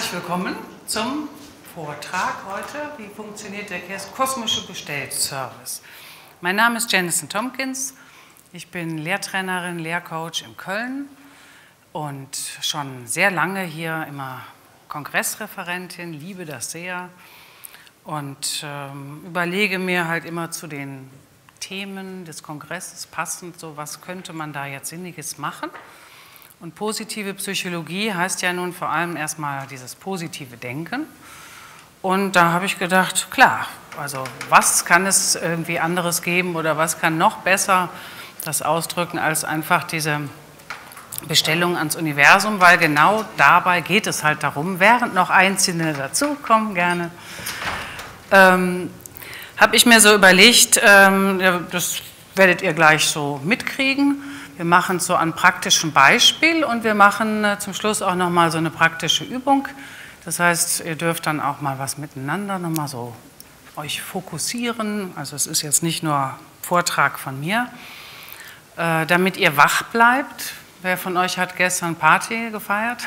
herzlich willkommen zum Vortrag heute. Wie funktioniert der kosmische Bestellservice? Mein Name ist Jenison Tompkins. Ich bin Lehrtrainerin, Lehrcoach in Köln und schon sehr lange hier immer Kongressreferentin, liebe das sehr und überlege mir halt immer zu den Themen des Kongresses passend, so was könnte man da jetzt Sinniges machen. Und positive Psychologie heißt ja nun vor allem erstmal dieses positive Denken. Und da habe ich gedacht, klar, also was kann es irgendwie anderes geben oder was kann noch besser das ausdrücken als einfach diese Bestellung ans Universum, weil genau dabei geht es halt darum, während noch Einzelne dazukommen gerne, habe ich mir so überlegt, das werdet ihr gleich so mitkriegen. Wir machen es so an praktischem Beispiel und wir machen zum Schluss auch nochmal so eine praktische Übung. Das heißt, ihr dürft dann auch mal was miteinander nochmal so euch fokussieren. Also es ist jetzt nicht nur Vortrag von mir, damit ihr wach bleibt. Wer von euch hat gestern Party gefeiert?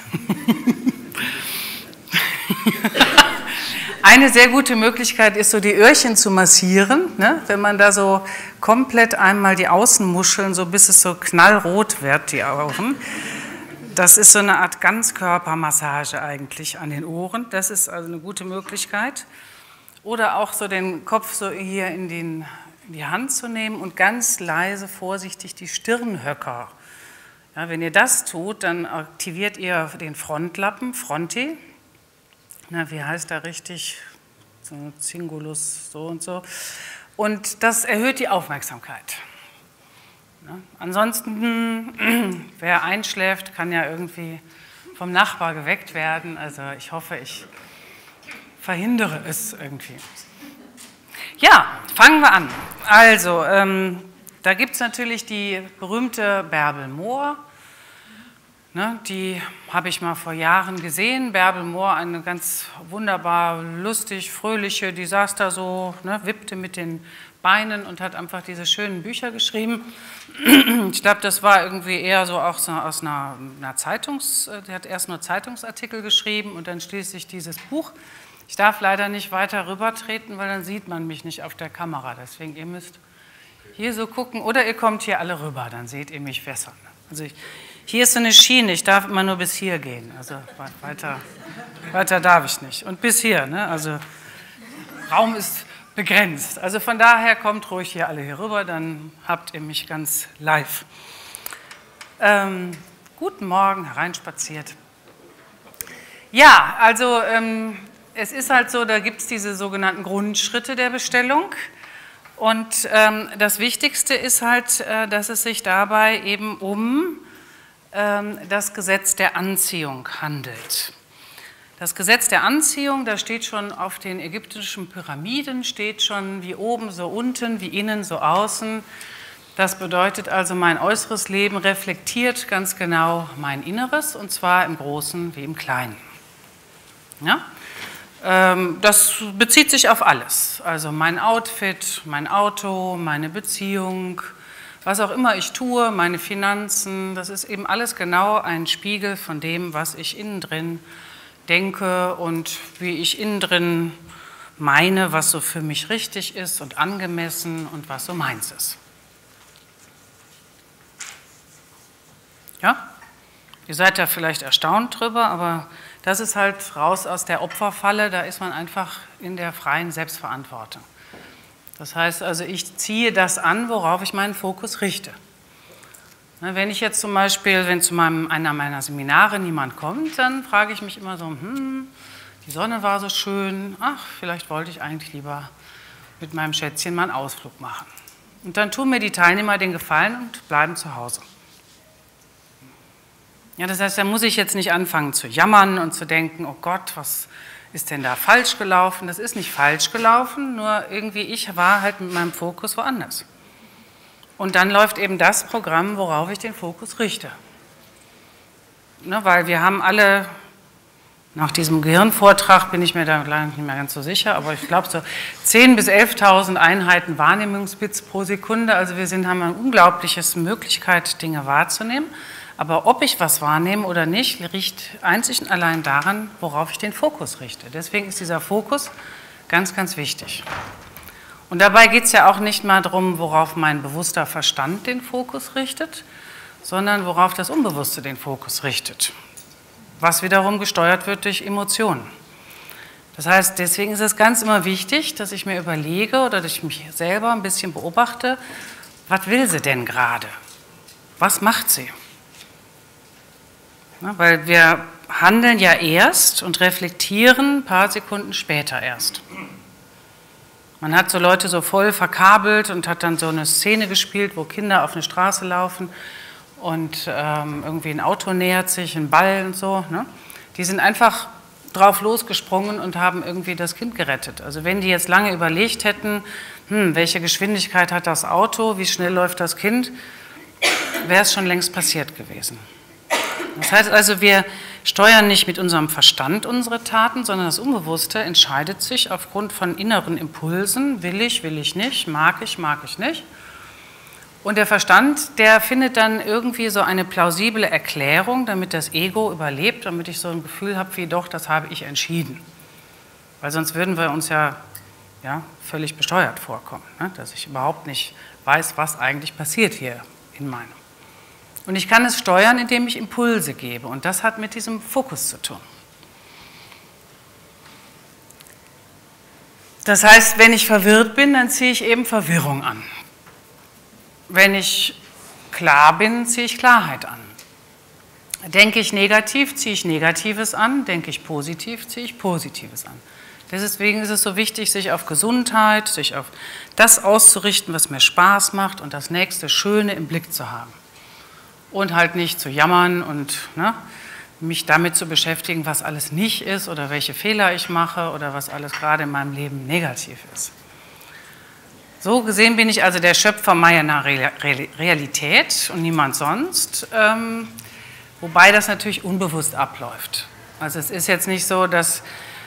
Eine sehr gute Möglichkeit ist so die Öhrchen zu massieren, ne? Wenn man da so komplett einmal die Außenmuscheln, so bis es so knallrot wird, die Ohren. Das ist so eine Art Ganzkörpermassage eigentlich an den Ohren. Das ist also eine gute Möglichkeit. Oder auch so den Kopf so hier in die Hand zu nehmen und ganz leise, vorsichtig die Stirnhöcker. Ja, wenn ihr das tut, dann aktiviert ihr den Frontlappen, Fronti. Na, wie heißt da richtig? So Cingulus, so und so. Und das erhöht die Aufmerksamkeit. Ja, ansonsten, wer einschläft, kann ja irgendwie vom Nachbar geweckt werden. Also ich hoffe, ich verhindere es irgendwie. Ja, fangen wir an. Also, da gibt es natürlich die berühmte Bärbel Mohr. Ne, die habe ich mal vor Jahren gesehen. Bärbel Mohr, eine ganz wunderbar lustig, fröhliche, die saß da so, ne, wippte mit den Beinen und hat einfach diese schönen Bücher geschrieben. Ich glaube, das war irgendwie eher so auch so aus einer die hat erst nur Zeitungsartikel geschrieben und dann schließlich dieses Buch. Ich darf leider nicht weiter rübertreten, weil dann sieht man mich nicht auf der Kamera. Deswegen, ihr müsst hier so gucken oder ihr kommt hier alle rüber, dann seht ihr mich besser. Also hier ist so eine Schiene, ich darf immer nur bis hier gehen, also weiter darf ich nicht. Und bis hier, ne? Also Raum ist begrenzt. Also von daher kommt ruhig hier alle hier rüber, dann habt ihr mich ganz live. Guten Morgen, hereinspaziert. Ja, also es ist halt so, da gibt es diese sogenannten Grundschritte der Bestellung. Und das Wichtigste ist halt, dass es sich dabei eben um das Gesetz der Anziehung handelt. Das Gesetz der Anziehung, da steht schon auf den ägyptischen Pyramiden, steht schon wie oben so unten, wie innen so außen. Das bedeutet also, mein äußeres Leben reflektiert ganz genau mein Inneres, und zwar im Großen wie im Kleinen. Ja? Das bezieht sich auf alles, also mein Outfit, mein Auto, meine Beziehung, was auch immer ich tue, meine Finanzen, das ist eben alles genau ein Spiegel von dem, was ich innen drin denke und wie ich innen drin meine, was so für mich richtig ist und angemessen und was so meins ist. Ja? Ihr seid ja vielleicht erstaunt drüber, aber das ist halt raus aus der Opferfalle, da ist man einfach in der freien Selbstverantwortung. Das heißt also, ich ziehe das an, worauf ich meinen Fokus richte. Wenn ich jetzt zum Beispiel, wenn zu einer meiner Seminare niemand kommt, dann frage ich mich immer so, die Sonne war so schön, ach, vielleicht wollte ich eigentlich lieber mit meinem Schätzchen mal einen Ausflug machen. Und dann tun mir die Teilnehmer den Gefallen und bleiben zu Hause. Ja, das heißt, da muss ich jetzt nicht anfangen zu jammern und zu denken, oh Gott, was ist denn da falsch gelaufen? Das ist nicht falsch gelaufen, nur irgendwie ich war halt mit meinem Fokus woanders. Und dann läuft eben das Programm, worauf ich den Fokus richte. Ne, weil wir haben alle, nach diesem Gehirnvortrag bin ich mir da leider nicht mehr ganz so sicher, aber ich glaube so 10.000 bis 11.000 Einheiten Wahrnehmungsbits pro Sekunde. Also wir haben eine unglaubliche Möglichkeit, Dinge wahrzunehmen. Aber ob ich was wahrnehme oder nicht, liegt einzig und allein daran, worauf ich den Fokus richte. Deswegen ist dieser Fokus ganz, ganz wichtig. Und dabei geht es ja auch nicht mal darum, worauf mein bewusster Verstand den Fokus richtet, sondern worauf das Unbewusste den Fokus richtet, was wiederum gesteuert wird durch Emotionen. Das heißt, deswegen ist es ganz immer wichtig, dass ich mir überlege oder dass ich mich selber ein bisschen beobachte, was will sie denn gerade? Was macht sie? Ja, weil wir handeln ja erst und reflektieren ein paar Sekunden später erst. Man hat so Leute so voll verkabelt und hat dann so eine Szene gespielt, wo Kinder auf eine Straße laufen und irgendwie ein Auto nähert sich, ein Ball und so. Ne? Die sind einfach drauf losgesprungen und haben irgendwie das Kind gerettet. Also wenn die jetzt lange überlegt hätten, welche Geschwindigkeit hat das Auto, wie schnell läuft das Kind, wäre es schon längst passiert gewesen. Das heißt also, wir steuern nicht mit unserem Verstand unsere Taten, sondern das Unbewusste entscheidet sich aufgrund von inneren Impulsen, will ich nicht, mag ich nicht. Und der Verstand, der findet dann irgendwie so eine plausible Erklärung, damit das Ego überlebt, damit ich so ein Gefühl habe, wie doch, das habe ich entschieden. Weil sonst würden wir uns ja völlig besteuert vorkommen, ne? Dass ich überhaupt nicht weiß, was eigentlich passiert hier in meinem. Und ich kann es steuern, indem ich Impulse gebe. Und das hat mit diesem Fokus zu tun. Das heißt, wenn ich verwirrt bin, dann ziehe ich eben Verwirrung an. Wenn ich klar bin, ziehe ich Klarheit an. Denke ich negativ, ziehe ich Negatives an. Denke ich positiv, ziehe ich Positives an. Deswegen ist es so wichtig, sich auf Gesundheit, sich auf das auszurichten, was mir Spaß macht und das nächste Schöne im Blick zu haben. Und halt nicht zu jammern und mich damit zu beschäftigen, was alles nicht ist oder welche Fehler ich mache oder was alles gerade in meinem Leben negativ ist. So gesehen bin ich also der Schöpfer meiner Realität und niemand sonst, wobei das natürlich unbewusst abläuft. Also es ist jetzt nicht so, dass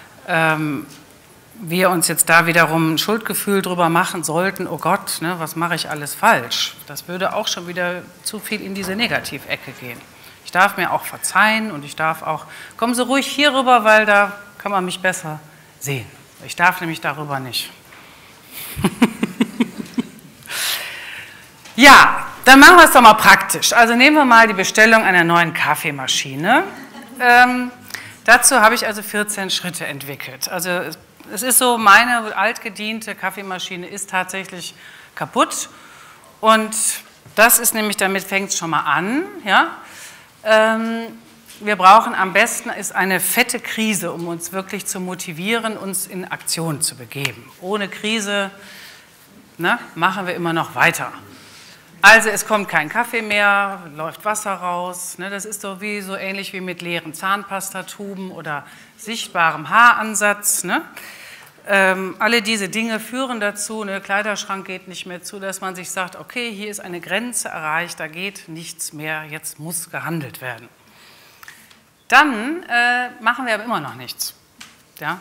wir uns jetzt da wiederum ein Schuldgefühl drüber machen sollten, oh Gott, ne, was mache ich alles falsch? Das würde auch schon wieder zu viel in diese Negativecke gehen. Ich darf mir auch verzeihen und ich darf auch, kommen Sie ruhig hier rüber, weil da kann man mich besser sehen. Ich darf nämlich darüber nicht. Ja, dann machen wir es doch mal praktisch. Also nehmen wir mal die Bestellung einer neuen Kaffeemaschine. Dazu habe ich also 14 Schritte entwickelt. Also es ist so, meine altgediente Kaffeemaschine ist tatsächlich kaputt und das ist nämlich, damit fängt es schon mal an. Ja? Wir brauchen am besten ist eine fette Krise, um uns wirklich zu motivieren, uns in Aktion zu begeben. Ohne Krise machen wir immer noch weiter. Also es kommt kein Kaffee mehr, läuft Wasser raus, das ist so ähnlich wie mit leeren Zahnpastatuben oder sichtbarem Haaransatz. Alle diese Dinge führen dazu, der Kleiderschrank geht nicht mehr zu, dass man sich sagt, okay, hier ist eine Grenze erreicht, da geht nichts mehr, jetzt muss gehandelt werden. Dann machen wir aber immer noch nichts. Ja?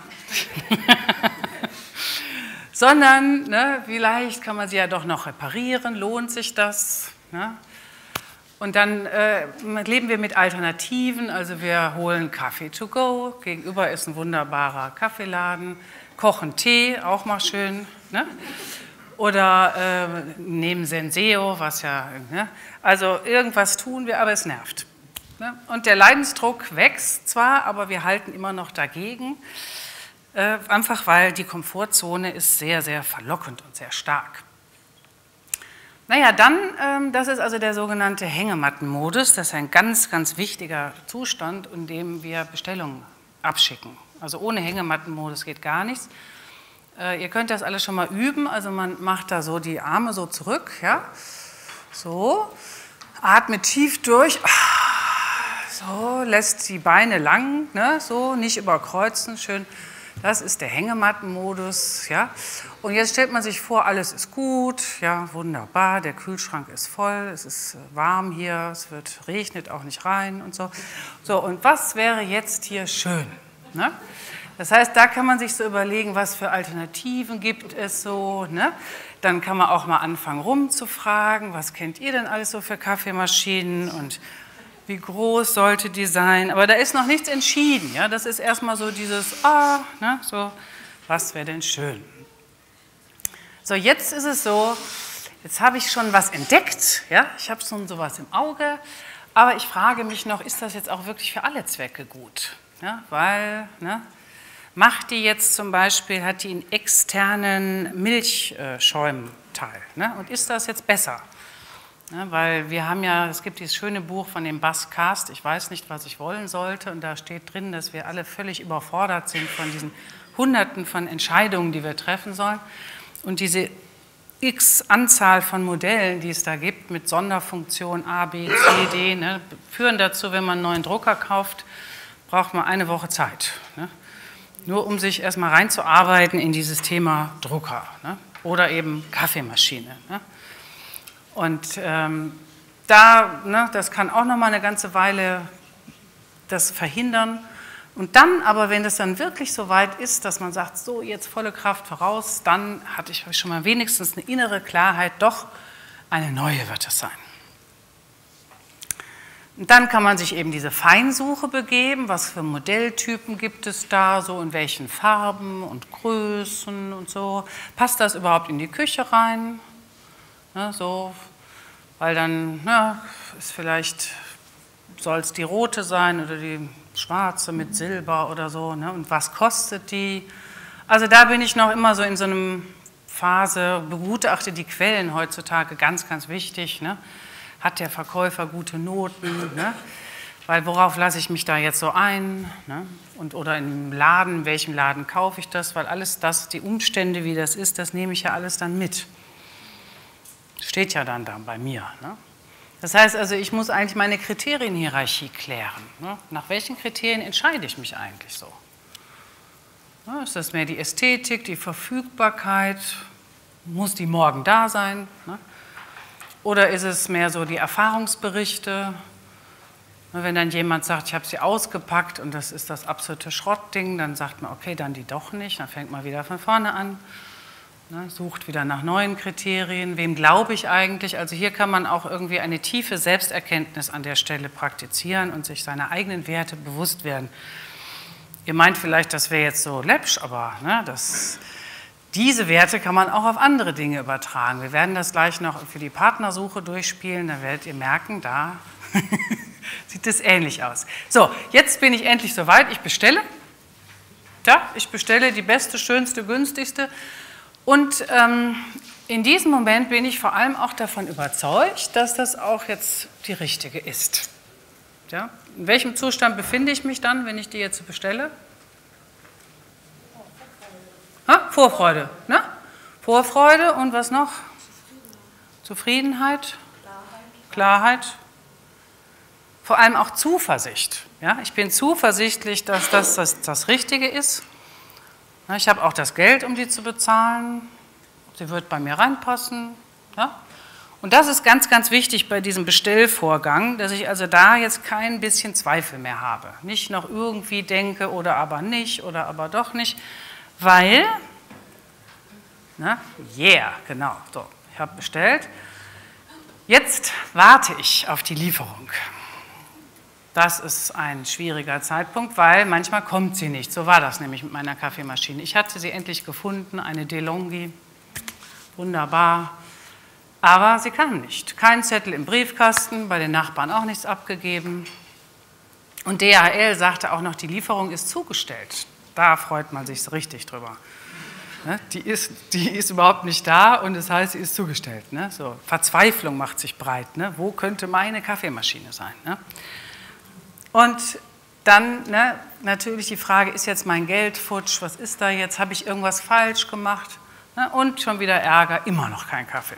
Sondern vielleicht kann man sie ja doch noch reparieren, lohnt sich das. Ne? Und dann leben wir mit Alternativen, also wir holen Kaffee to go, gegenüber ist ein wunderbarer Kaffeeladen, kochen Tee, auch mal schön. Ne? Oder nehmen Senseo, was ja, also irgendwas tun wir, aber es nervt. Ne? Und der Leidensdruck wächst zwar, aber wir halten immer noch dagegen. Einfach weil die Komfortzone ist sehr, sehr verlockend und sehr stark. Naja, dann, das ist also der sogenannte Hängemattenmodus. Das ist ein ganz, ganz wichtiger Zustand, in dem wir Bestellungen abschicken. Also ohne Hängemattenmodus geht gar nichts. Ihr könnt das alles schon mal üben. Also man macht da so die Arme so zurück, ja, so, atmet tief durch. So, lässt die Beine lang, so, nicht überkreuzen, schön. Das ist der Hängemattenmodus, ja. Und jetzt stellt man sich vor, alles ist gut, ja, wunderbar, der Kühlschrank ist voll, es ist warm hier, es regnet auch nicht rein und so. So, und was wäre jetzt hier schön? Ne? Das heißt, da kann man sich so überlegen, was für Alternativen gibt es so, ne? Dann kann man auch mal anfangen rumzufragen, was kennt ihr denn alles so für Kaffeemaschinen und wie groß sollte die sein, aber da ist noch nichts entschieden. Ja? Das ist erstmal so dieses, ne, so, was wäre denn schön. So, jetzt ist es so, jetzt habe ich schon was entdeckt, ja? Ich habe schon sowas im Auge, aber ich frage mich noch, ist das jetzt auch wirklich für alle Zwecke gut? Ja? Weil, ne, macht die jetzt zum Beispiel, hat die einen externen Milchschäumteil, ne? Und ist das jetzt besser? Ja, weil wir haben ja, es gibt dieses schöne Buch von dem Bas Kast, ich weiß nicht, was ich wollen sollte, und da steht drin, dass wir alle völlig überfordert sind von diesen Hunderten von Entscheidungen, die wir treffen sollen. Und diese X-Anzahl von Modellen, die es da gibt, mit Sonderfunktion A, B, C, D, ne, führen dazu, wenn man einen neuen Drucker kauft, braucht man eine Woche Zeit. Ne? Nur um sich erstmal reinzuarbeiten in dieses Thema Drucker, ne? Oder eben Kaffeemaschine. Ne? Und das kann auch noch mal eine ganze Weile das verhindern. Und dann aber, wenn es dann wirklich so weit ist, dass man sagt, so jetzt volle Kraft voraus, dann habe ich schon mal wenigstens eine innere Klarheit, doch eine neue wird es sein. Und dann kann man sich eben diese Feinsuche begeben, was für Modelltypen gibt es da, so in welchen Farben und Größen und so. Passt das überhaupt in die Küche rein? Ne, so, weil dann ist vielleicht, soll es die rote sein oder die schwarze mit Silber oder so, ne, und was kostet die? Also da bin ich noch immer so in so einer Phase, begutachte die Quellen heutzutage, ganz, ganz wichtig, ne? Hat der Verkäufer gute Noten, ne? Weil worauf lasse ich mich da jetzt so ein? Ne? Oder im Laden, in welchem Laden kaufe ich das? Weil alles das, die Umstände, wie das ist, das nehme ich ja alles dann mit. Steht ja dann da bei mir. Ne? Das heißt also, ich muss eigentlich meine Kriterienhierarchie klären. Ne? Nach welchen Kriterien entscheide ich mich eigentlich so? Ne? Ist das mehr die Ästhetik, die Verfügbarkeit? Muss die morgen da sein? Ne? Oder ist es mehr so die Erfahrungsberichte? Ne? Wenn dann jemand sagt, ich habe sie ausgepackt und das ist das absolute Schrottding, dann sagt man, okay, dann die doch nicht, dann fängt man wieder von vorne an. Sucht wieder nach neuen Kriterien. Wem glaube ich eigentlich? Also hier kann man auch irgendwie eine tiefe Selbsterkenntnis an der Stelle praktizieren und sich seiner eigenen Werte bewusst werden. Ihr meint vielleicht, das wäre jetzt so läppsch, aber ne, diese Werte kann man auch auf andere Dinge übertragen. Wir werden das gleich noch für die Partnersuche durchspielen, dann werdet ihr merken, da sieht es ähnlich aus. So, jetzt bin ich endlich soweit, ich bestelle. Ja, ich bestelle die beste, schönste, günstigste. Und in diesem Moment bin ich vor allem auch davon überzeugt, dass das auch jetzt die richtige ist. Ja? In welchem Zustand befinde ich mich dann, wenn ich die jetzt bestelle? Vorfreude. Ne? Vorfreude und was noch? Zufriedenheit. Klarheit. Vor allem auch Zuversicht. Ja? Ich bin zuversichtlich, dass das Richtige ist. Ich habe auch das Geld, um die zu bezahlen. Sie wird bei mir reinpassen. Ja? Und das ist ganz, ganz wichtig bei diesem Bestellvorgang, dass ich also da jetzt kein bisschen Zweifel mehr habe. Nicht noch irgendwie denke oder aber nicht oder aber doch nicht, weil, genau, so, ich habe bestellt. Jetzt warte ich auf die Lieferung. Das ist ein schwieriger Zeitpunkt, weil manchmal kommt sie nicht. So war das nämlich mit meiner Kaffeemaschine. Ich hatte sie endlich gefunden, eine DeLonghi, wunderbar, aber sie kam nicht. Kein Zettel im Briefkasten, bei den Nachbarn auch nichts abgegeben. Und DHL sagte auch noch, die Lieferung ist zugestellt. Da freut man sich so richtig drüber. Die ist überhaupt nicht da und das heißt, sie ist zugestellt. Ne? So, Verzweiflung macht sich breit. Ne? Wo könnte meine Kaffeemaschine sein? Ne? Und dann natürlich die Frage, ist jetzt mein Geld futsch, was ist da jetzt, habe ich irgendwas falsch gemacht? Und schon wieder Ärger, immer noch kein Kaffee.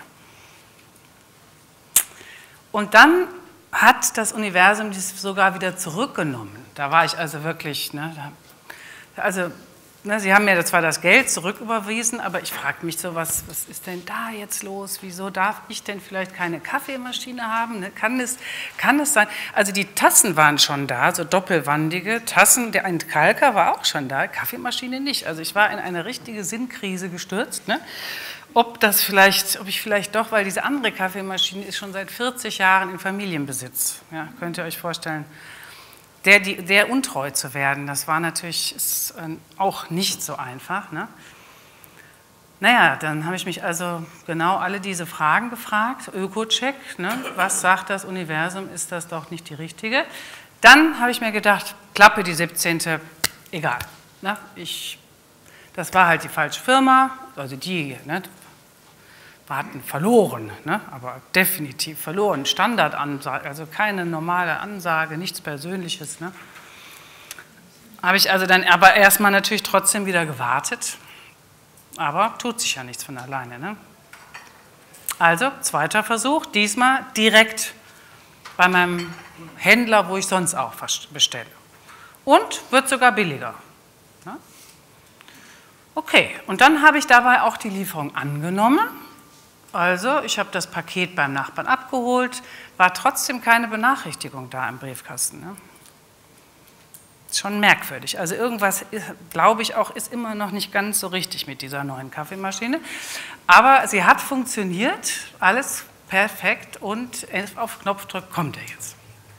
Und dann hat das Universum das sogar wieder zurückgenommen. Da war ich also wirklich, also ne, Sie haben mir zwar das Geld zurücküberwiesen, aber ich frage mich so, was ist denn da jetzt los? Wieso darf ich denn vielleicht keine Kaffeemaschine haben? Ne? Kann es sein? Also die Tassen waren schon da, so doppelwandige Tassen, der Entkalker war auch schon da, Kaffeemaschine nicht. Also ich war in eine richtige Sinnkrise gestürzt, ne? Ob ich vielleicht doch, weil diese andere Kaffeemaschine ist schon seit 40 Jahren in Familienbesitz. Ja, könnt ihr euch vorstellen, der untreu zu werden, das war natürlich auch nicht so einfach. Ne? Naja, dann habe ich mich also genau alle diese Fragen gefragt, Öko-Check, ne? Was sagt das Universum, ist das doch nicht die richtige? Dann habe ich mir gedacht, Klappe die 17., egal. Ne? Das war halt die falsche Firma, also die, ne? Wir hatten verloren, ne? Aber definitiv verloren. Standardansage, also keine normale Ansage, nichts Persönliches. Ne? Habe ich also dann aber erstmal natürlich trotzdem wieder gewartet, aber tut sich ja nichts von alleine. Ne? Also, zweiter Versuch, diesmal direkt bei meinem Händler, wo ich sonst auch bestelle. Und wird sogar billiger. Ne? Okay, und dann habe ich dabei auch die Lieferung angenommen. Also, ich habe das Paket beim Nachbarn abgeholt, war trotzdem keine Benachrichtigung da im Briefkasten. Ne? Ist schon merkwürdig. Also irgendwas, glaube ich auch, ist immer noch nicht ganz so richtig mit dieser neuen Kaffeemaschine. Aber sie hat funktioniert, alles perfekt und auf Knopfdruck kommt er jetzt.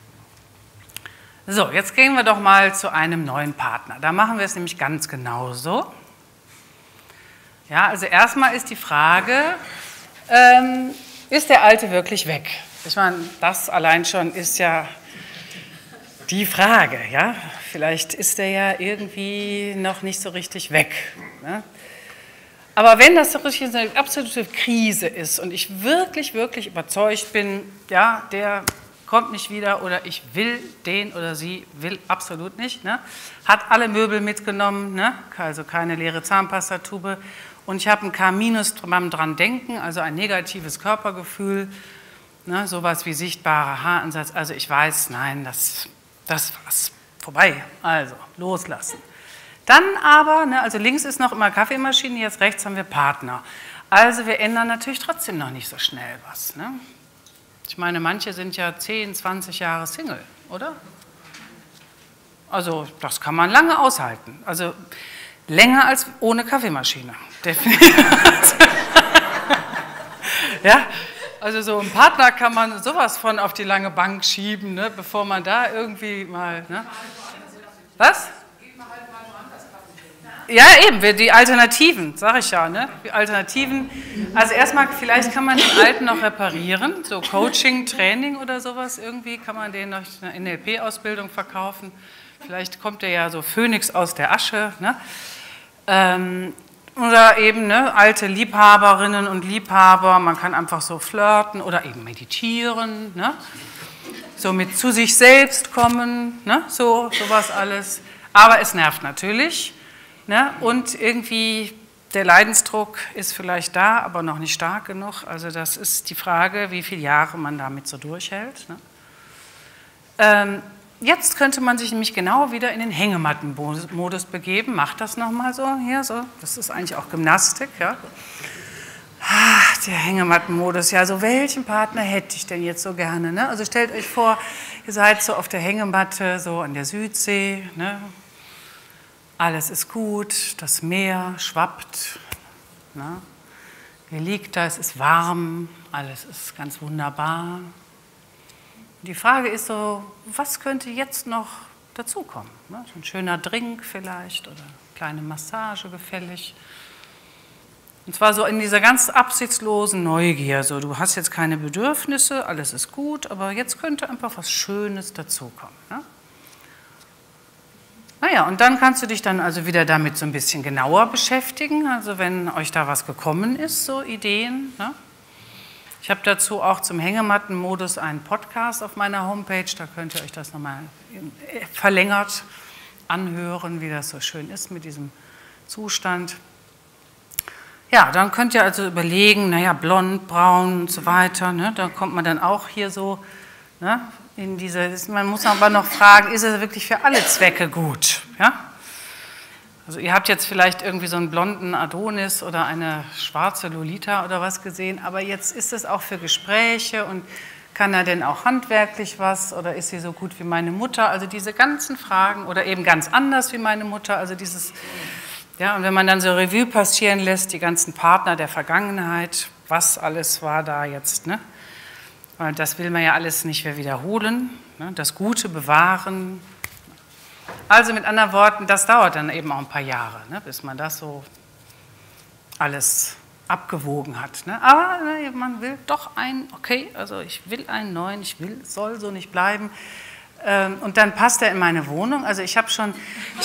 So, jetzt gehen wir doch mal zu einem neuen Partner. Da machen wir es nämlich ganz genauso. Ja, also erstmal ist die Frage, ist der Alte wirklich weg? Ich meine, das allein schon ist ja die Frage, ja? Vielleicht ist er ja irgendwie noch nicht so richtig weg. Ne? Aber wenn das so richtig eine absolute Krise ist und ich wirklich, wirklich überzeugt bin, ja, der kommt nicht wieder oder ich will den oder sie will absolut nicht, ne? Hat alle Möbel mitgenommen, ne? Also keine leere Zahnpastatube. Und ich habe ein K- beim dran denken, also ein negatives Körpergefühl, ne, sowas wie sichtbarer Haaransatz. Also ich weiß, nein, das war's, vorbei, also loslassen. Dann aber, ne, also links ist noch immer Kaffeemaschine, jetzt rechts haben wir Partner. Also wir ändern natürlich trotzdem noch nicht so schnell was. Ne? Ich meine, manche sind ja 10, 20 Jahre Single, oder? Also das kann man lange aushalten. Also länger als ohne Kaffeemaschine. Ja, also so einen Partner kann man sowas von auf die lange Bank schieben, ne, bevor man da irgendwie mal... Ne? Was? Ja, eben, die Alternativen, sage ich ja. Ne? Die Alternativen, also erstmal, vielleicht kann man den Alten noch reparieren, so Coaching, Training oder sowas, irgendwie kann man den noch eine NLP-Ausbildung verkaufen. Vielleicht kommt der ja so Phönix aus der Asche, ne? Oder eben ne, alte Liebhaberinnen und Liebhaber, man kann einfach so flirten oder eben meditieren, ne? So mit zu sich selbst kommen, ne? Sowas alles. Aber es nervt natürlich, ne? Und irgendwie der Leidensdruck ist vielleicht da, aber noch nicht stark genug. Also das ist die Frage, wie viele Jahre man damit so durchhält. Ne? Jetzt könnte man sich nämlich genau wieder in den Hängematten-Modus begeben. Macht das nochmal so hier, so. Das ist eigentlich auch Gymnastik, ja. Der Hängematten-Modus, ja, so welchen Partner hätte ich denn jetzt so gerne? Ne? Also stellt euch vor, ihr seid so auf der Hängematte, so an der Südsee, ne? Alles ist gut, das Meer schwappt, ne? Ihr liegt da, es ist warm, alles ist ganz wunderbar. Die Frage ist so, was könnte jetzt noch dazukommen? Ne? So ein schöner Drink vielleicht oder eine kleine Massage gefällig. Und zwar so in dieser ganz absichtslosen Neugier. So, du hast jetzt keine Bedürfnisse, alles ist gut, aber jetzt könnte einfach was Schönes dazukommen. Ne? Naja, und dann kannst du dich dann also wieder damit so ein bisschen genauer beschäftigen. Also wenn euch da was gekommen ist, so Ideen. Ne? Ich habe dazu auch zum Hängematten-Modus einen Podcast auf meiner Homepage, da könnt ihr euch das nochmal verlängert anhören, wie das so schön ist mit diesem Zustand. Ja, dann könnt ihr also überlegen, naja, blond, braun und so weiter, ne? Da kommt man dann auch hier so, ne, in diese, man muss aber noch fragen, ist es wirklich für alle Zwecke gut? Ja? Also ihr habt jetzt vielleicht irgendwie so einen blonden Adonis oder eine schwarze Lolita oder was gesehen, aber jetzt ist es auch für Gespräche und kann er denn auch handwerklich was oder ist sie so gut wie meine Mutter? Also diese ganzen Fragen oder eben ganz anders wie meine Mutter, also dieses, ja, und wenn man dann so Revue passieren lässt, die ganzen Partner der Vergangenheit, was alles war da jetzt, ne? Weil das will man ja alles nicht mehr wiederholen, ne? Das Gute bewahren. Also mit anderen Worten, das dauert dann eben auch ein paar Jahre, ne, bis man das so alles abgewogen hat. Ne? Aber ne, man will doch einen, okay, also ich will einen neuen, soll so nicht bleiben. Und dann passt er in meine Wohnung. Also ich habe schon...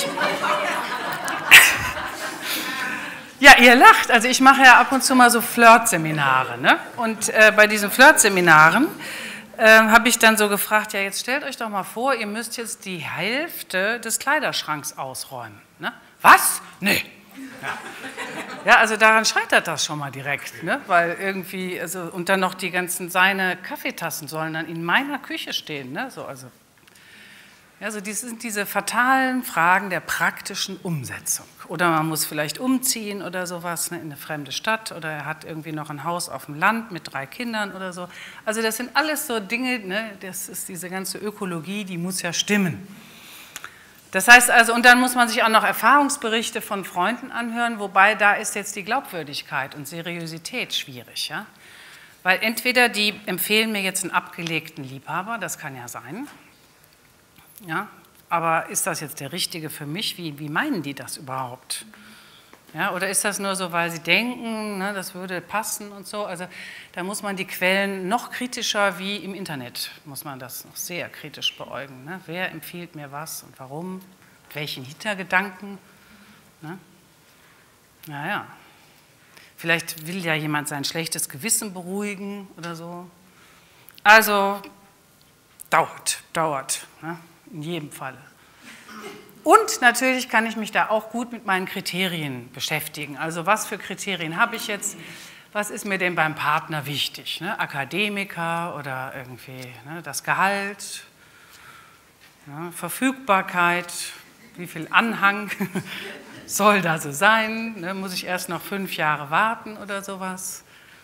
Ja, ihr lacht. Also ich mache ja ab und zu mal so Flirt-Seminare. Ne? Und bei diesen Flirt-Seminaren habe ich dann so gefragt, ja, jetzt stellt euch doch mal vor, ihr müsst jetzt die Hälfte des Kleiderschranks ausräumen. Ne? Was? Nee. Ja, also daran scheitert das schon mal direkt, ne? Weil irgendwie, also, und dann noch die ganzen, seine Kaffeetassen sollen dann in meiner Küche stehen. Ne? So, also, ja, so das sind diese fatalen Fragen der praktischen Umsetzung. Oder man muss vielleicht umziehen oder sowas, ne, in eine fremde Stadt, oder er hat irgendwie noch ein Haus auf dem Land mit 3 Kindern oder so. Also das sind alles so Dinge, ne, das ist diese ganze Ökologie, die muss ja stimmen. Das heißt also, und dann muss man sich auch noch Erfahrungsberichte von Freunden anhören, wobei da ist jetzt die Glaubwürdigkeit und Seriosität schwierig. Ja? Weil entweder die empfehlen mir jetzt einen abgelegten Liebhaber, das kann ja sein, ja, aber ist das jetzt der Richtige für mich? Wie meinen die das überhaupt? Ja, oder ist das nur so, weil sie denken, ne, das würde passen und so? Also da muss man die Quellen noch kritischer wie im Internet, muss man das noch sehr kritisch beäugen. Ne? Wer empfiehlt mir was und warum? Mit welchen Hintergedanken? Ne? Naja, vielleicht will ja jemand sein schlechtes Gewissen beruhigen oder so. Also dauert, ne? In jedem Falle. Und natürlich kann ich mich da auch gut mit meinen Kriterien beschäftigen. Also was für Kriterien habe ich jetzt? Was ist mir denn beim Partner wichtig? Ne? Akademiker oder irgendwie, ne? Das Gehalt, ne? Verfügbarkeit, wie viel Anhang soll da so sein? Ne? Muss ich erst noch 5 Jahre warten oder sowas?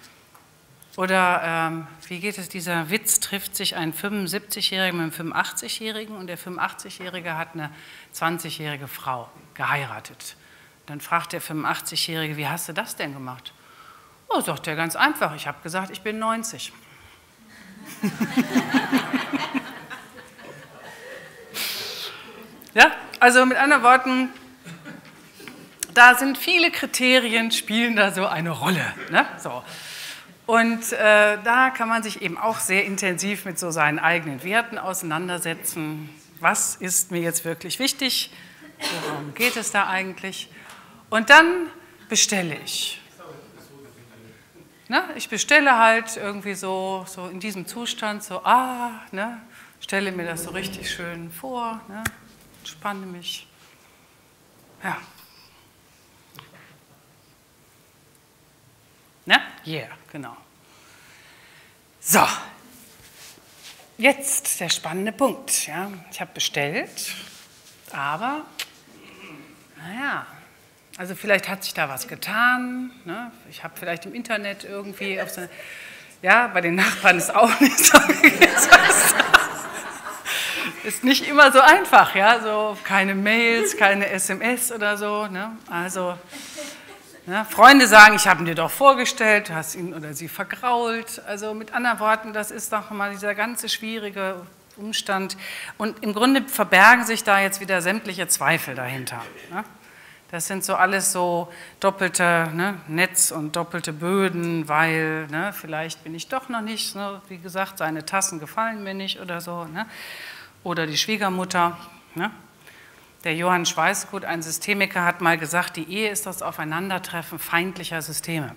Oder wie geht es, dieser Witz, trifft sich ein 75-Jähriger mit einem 85-Jährigen und der 85-Jährige hat eine 20-jährige Frau geheiratet. Dann fragt der 85-Jährige, wie hast du das denn gemacht? Oh, sagt er, ganz einfach, ich habe gesagt, ich bin 90. Ja, also mit anderen Worten, da sind viele Kriterien, spielen da so eine Rolle. Ne? So. Und da kann man sich eben auch sehr intensiv mit so seinen eigenen Werten auseinandersetzen. Was ist mir jetzt wirklich wichtig? Worum geht es da eigentlich? Und dann bestelle ich. Ne? Ich bestelle halt irgendwie so in diesem Zustand, ne? Stelle mir das so richtig schön vor, ne? Entspanne mich. Ja. Ne? Yeah, genau. So, jetzt der spannende Punkt. Ja. Ich habe bestellt, aber, naja, also vielleicht hat sich da was getan. Ne? Ich habe vielleicht im Internet irgendwie auf so, ja, bei den Nachbarn ist auch nicht so. Ist nicht immer so einfach, ja, so keine Mails, keine SMS oder so. Ne? Also ja, Freunde sagen, ich habe ihn dir doch vorgestellt, du hast ihn oder sie vergrault. Also mit anderen Worten, das ist doch mal dieser ganze schwierige Umstand. Und im Grunde verbergen sich da jetzt wieder sämtliche Zweifel dahinter. Ne? Das sind so alles so doppelte, ne, Netz und doppelte Böden, weil ne, vielleicht bin ich doch noch nicht, ne, wie gesagt, seine Tassen gefallen mir nicht oder so. Ne? Oder die Schwiegermutter. Ne? Der Johann Schweißgut, ein Systemiker, hat mal gesagt, die Ehe ist das Aufeinandertreffen feindlicher Systeme.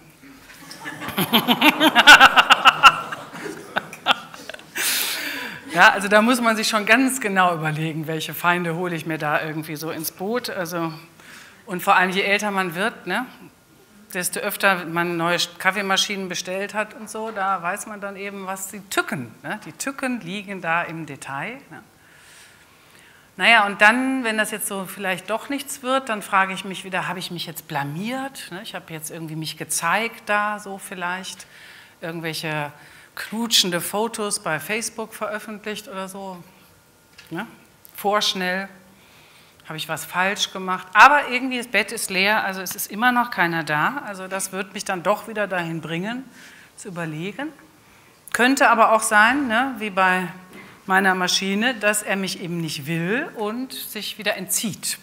Ja, also da muss man sich schon ganz genau überlegen, welche Feinde hole ich mir da irgendwie so ins Boot. Also, und vor allem, je älter man wird, ne, desto öfter man neue Kaffeemaschinen bestellt hat und so, da weiß man dann eben, was die Tücken, ne, die Tücken liegen da im Detail. Ne. Naja, und dann, wenn das jetzt so vielleicht doch nichts wird, dann frage ich mich wieder, habe ich mich jetzt blamiert? Ich habe jetzt irgendwie mich gezeigt da, so vielleicht, irgendwelche knutschende Fotos bei Facebook veröffentlicht oder so, ne? Vorschnell, habe ich was falsch gemacht, aber irgendwie das Bett ist leer, also es ist immer noch keiner da, also das wird mich dann doch wieder dahin bringen, zu überlegen. Könnte aber auch sein, ne, wie bei meiner Maschine, dass er mich eben nicht will und sich wieder entzieht.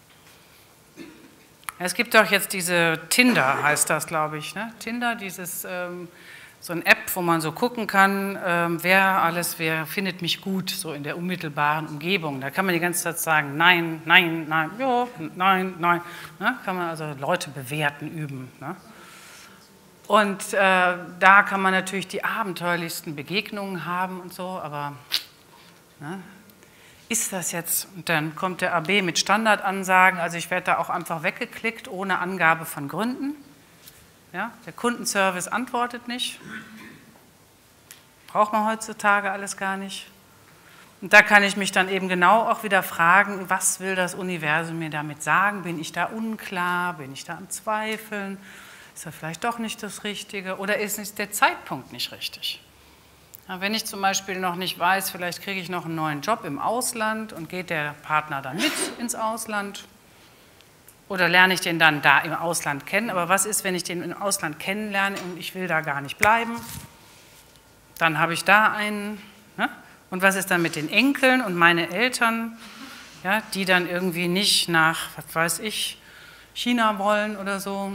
Es gibt doch jetzt diese Tinder, heißt das, glaube ich, ne? Tinder, so eine App, wo man so gucken kann, wer findet mich gut, so in der unmittelbaren Umgebung. Da kann man die ganze Zeit sagen, nein, nein, nein, ja, nein, nein. Ne? Kann man also Leute bewerten, üben. Ne? Und da kann man natürlich die abenteuerlichsten Begegnungen haben und so, aber ne? Ist das jetzt, und dann kommt der AB mit Standardansagen, also ich werde da auch einfach weggeklickt, ohne Angabe von Gründen. Ja, der Kundenservice antwortet nicht. Braucht man heutzutage alles gar nicht. Und da kann ich mich dann eben genau auch wieder fragen, was will das Universum mir damit sagen? Bin ich da unklar? Bin ich da am Zweifeln? Ist das vielleicht doch nicht das Richtige? Oder ist der Zeitpunkt nicht richtig? Ja, wenn ich zum Beispiel noch nicht weiß, vielleicht kriege ich noch einen neuen Job im Ausland und geht der Partner dann mit ins Ausland? Oder lerne ich den dann da im Ausland kennen? Aber was ist, wenn ich den im Ausland kennenlerne und ich will da gar nicht bleiben? Dann habe ich da einen. Ne? Und was ist dann mit den Enkeln und meine Eltern, ja, die dann irgendwie nicht nach, was weiß ich, China wollen oder so?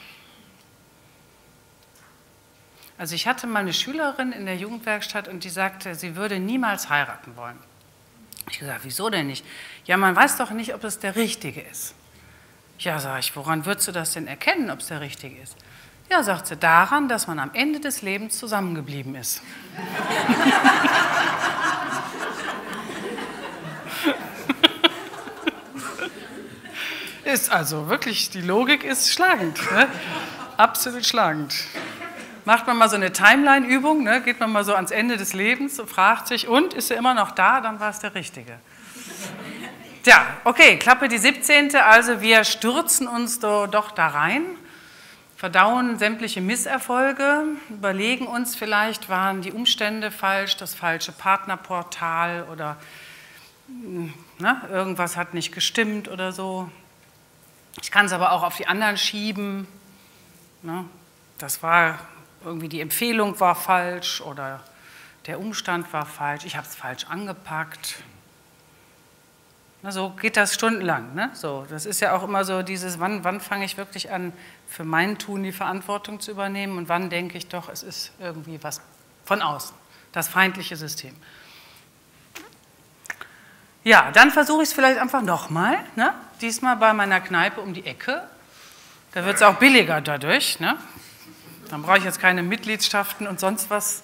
Also ich hatte mal eine Schülerin in der Jugendwerkstatt und die sagte, sie würde niemals heiraten wollen. Ich habe gesagt, wieso denn nicht? Ja, man weiß doch nicht, ob es der Richtige ist. Ja, sage ich, woran würdest du das denn erkennen, ob es der Richtige ist? Ja, sagt sie, daran, dass man am Ende des Lebens zusammengeblieben ist. Ist also wirklich, die Logik ist schlagend, ne? Absolut schlagend. Macht man mal so eine Timeline-Übung, ne? Geht man mal so ans Ende des Lebens und fragt sich, und, ist er immer noch da, dann war es der Richtige. Tja, okay, Klappe die 17. Also wir stürzen uns doch da rein, verdauen sämtliche Misserfolge, überlegen uns vielleicht, waren die Umstände falsch, das falsche Partnerportal oder ne, irgendwas hat nicht gestimmt oder so. Ich kann es aber auch auf die anderen schieben. Ne? Das war irgendwie, die Empfehlung war falsch oder der Umstand war falsch, ich habe es falsch angepackt. So geht das stundenlang. Ne? So, das ist ja auch immer so dieses, wann fange ich wirklich an, für mein Tun die Verantwortung zu übernehmen und wann denke ich doch, es ist irgendwie was von außen, das feindliche System. Ja, dann versuche ich es vielleicht einfach nochmal, ne? Diesmal bei meiner Kneipe um die Ecke. Da wird es auch billiger dadurch. Ne? Dann brauche ich jetzt keine Mitgliedschaften und sonst was.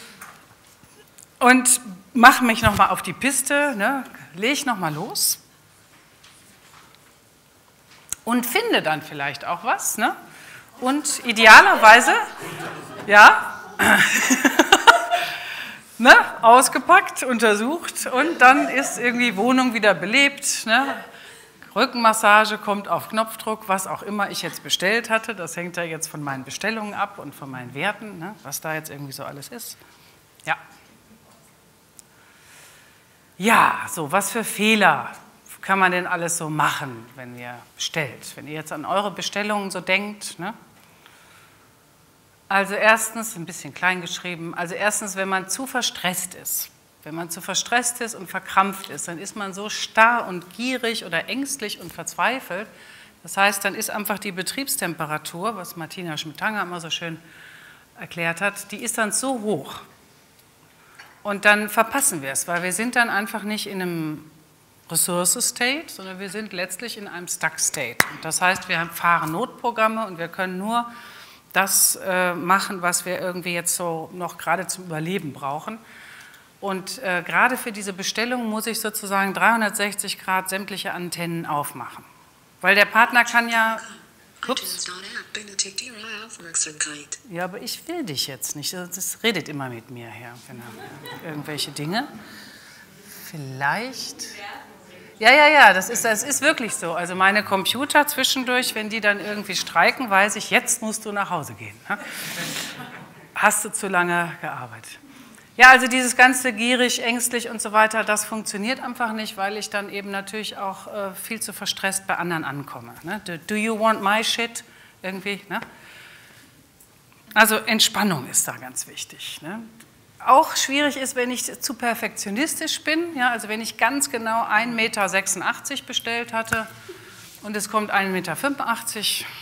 Und mache mich nochmal auf die Piste, ne? Lege nochmal los und finde dann vielleicht auch was. Ne? Und idealerweise, ja, ne? Ausgepackt, untersucht und dann ist irgendwie Wohnung wieder belebt. Ne? Rückenmassage kommt auf Knopfdruck, was auch immer ich jetzt bestellt hatte. Das hängt ja jetzt von meinen Bestellungen ab und von meinen Werten, ne? Was da jetzt irgendwie so alles ist. Ja. Ja, so, was für Fehler kann man denn alles so machen, wenn ihr bestellt? Wenn ihr jetzt an eure Bestellungen so denkt, ne? Also erstens, ein bisschen klein geschrieben, also erstens, wenn man zu verstresst ist. Wenn man zu verstresst ist und verkrampft ist, dann ist man so starr und gierig oder ängstlich und verzweifelt. Das heißt, dann ist einfach die Betriebstemperatur, was Martina Schmidt-Tanger immer so schön erklärt hat, die ist dann so hoch. Und dann verpassen wir es, weil wir sind dann einfach nicht in einem Ressource-State, sondern wir sind letztlich in einem Stuck-State. Das heißt, wir fahren Notprogramme und wir können nur das machen, was wir irgendwie jetzt so noch gerade zum Überleben brauchen. Und gerade für diese Bestellung muss ich sozusagen 360 Grad sämtliche Antennen aufmachen. Weil der Partner kann ja... Ups. Ja, aber ich will dich jetzt nicht. Das redet immer mit mir her, wenn er irgendwelche Dinge. Vielleicht... Ja, das ist wirklich so. Also meine Computer zwischendurch, wenn die dann irgendwie streiken, weiß ich, jetzt musst du nach Hause gehen. Hast du zu lange gearbeitet? Ja, also dieses ganze gierig, ängstlich und so weiter, das funktioniert einfach nicht, weil ich dann eben natürlich auch viel zu verstresst bei anderen ankomme. Ne? Do you want my shit? Irgendwie, ne? Also Entspannung ist da ganz wichtig. Ne? Auch schwierig ist, wenn ich zu perfektionistisch bin, ja, also wenn ich ganz genau 1,86 Meter bestellt hatte und es kommt 1,85 Meter,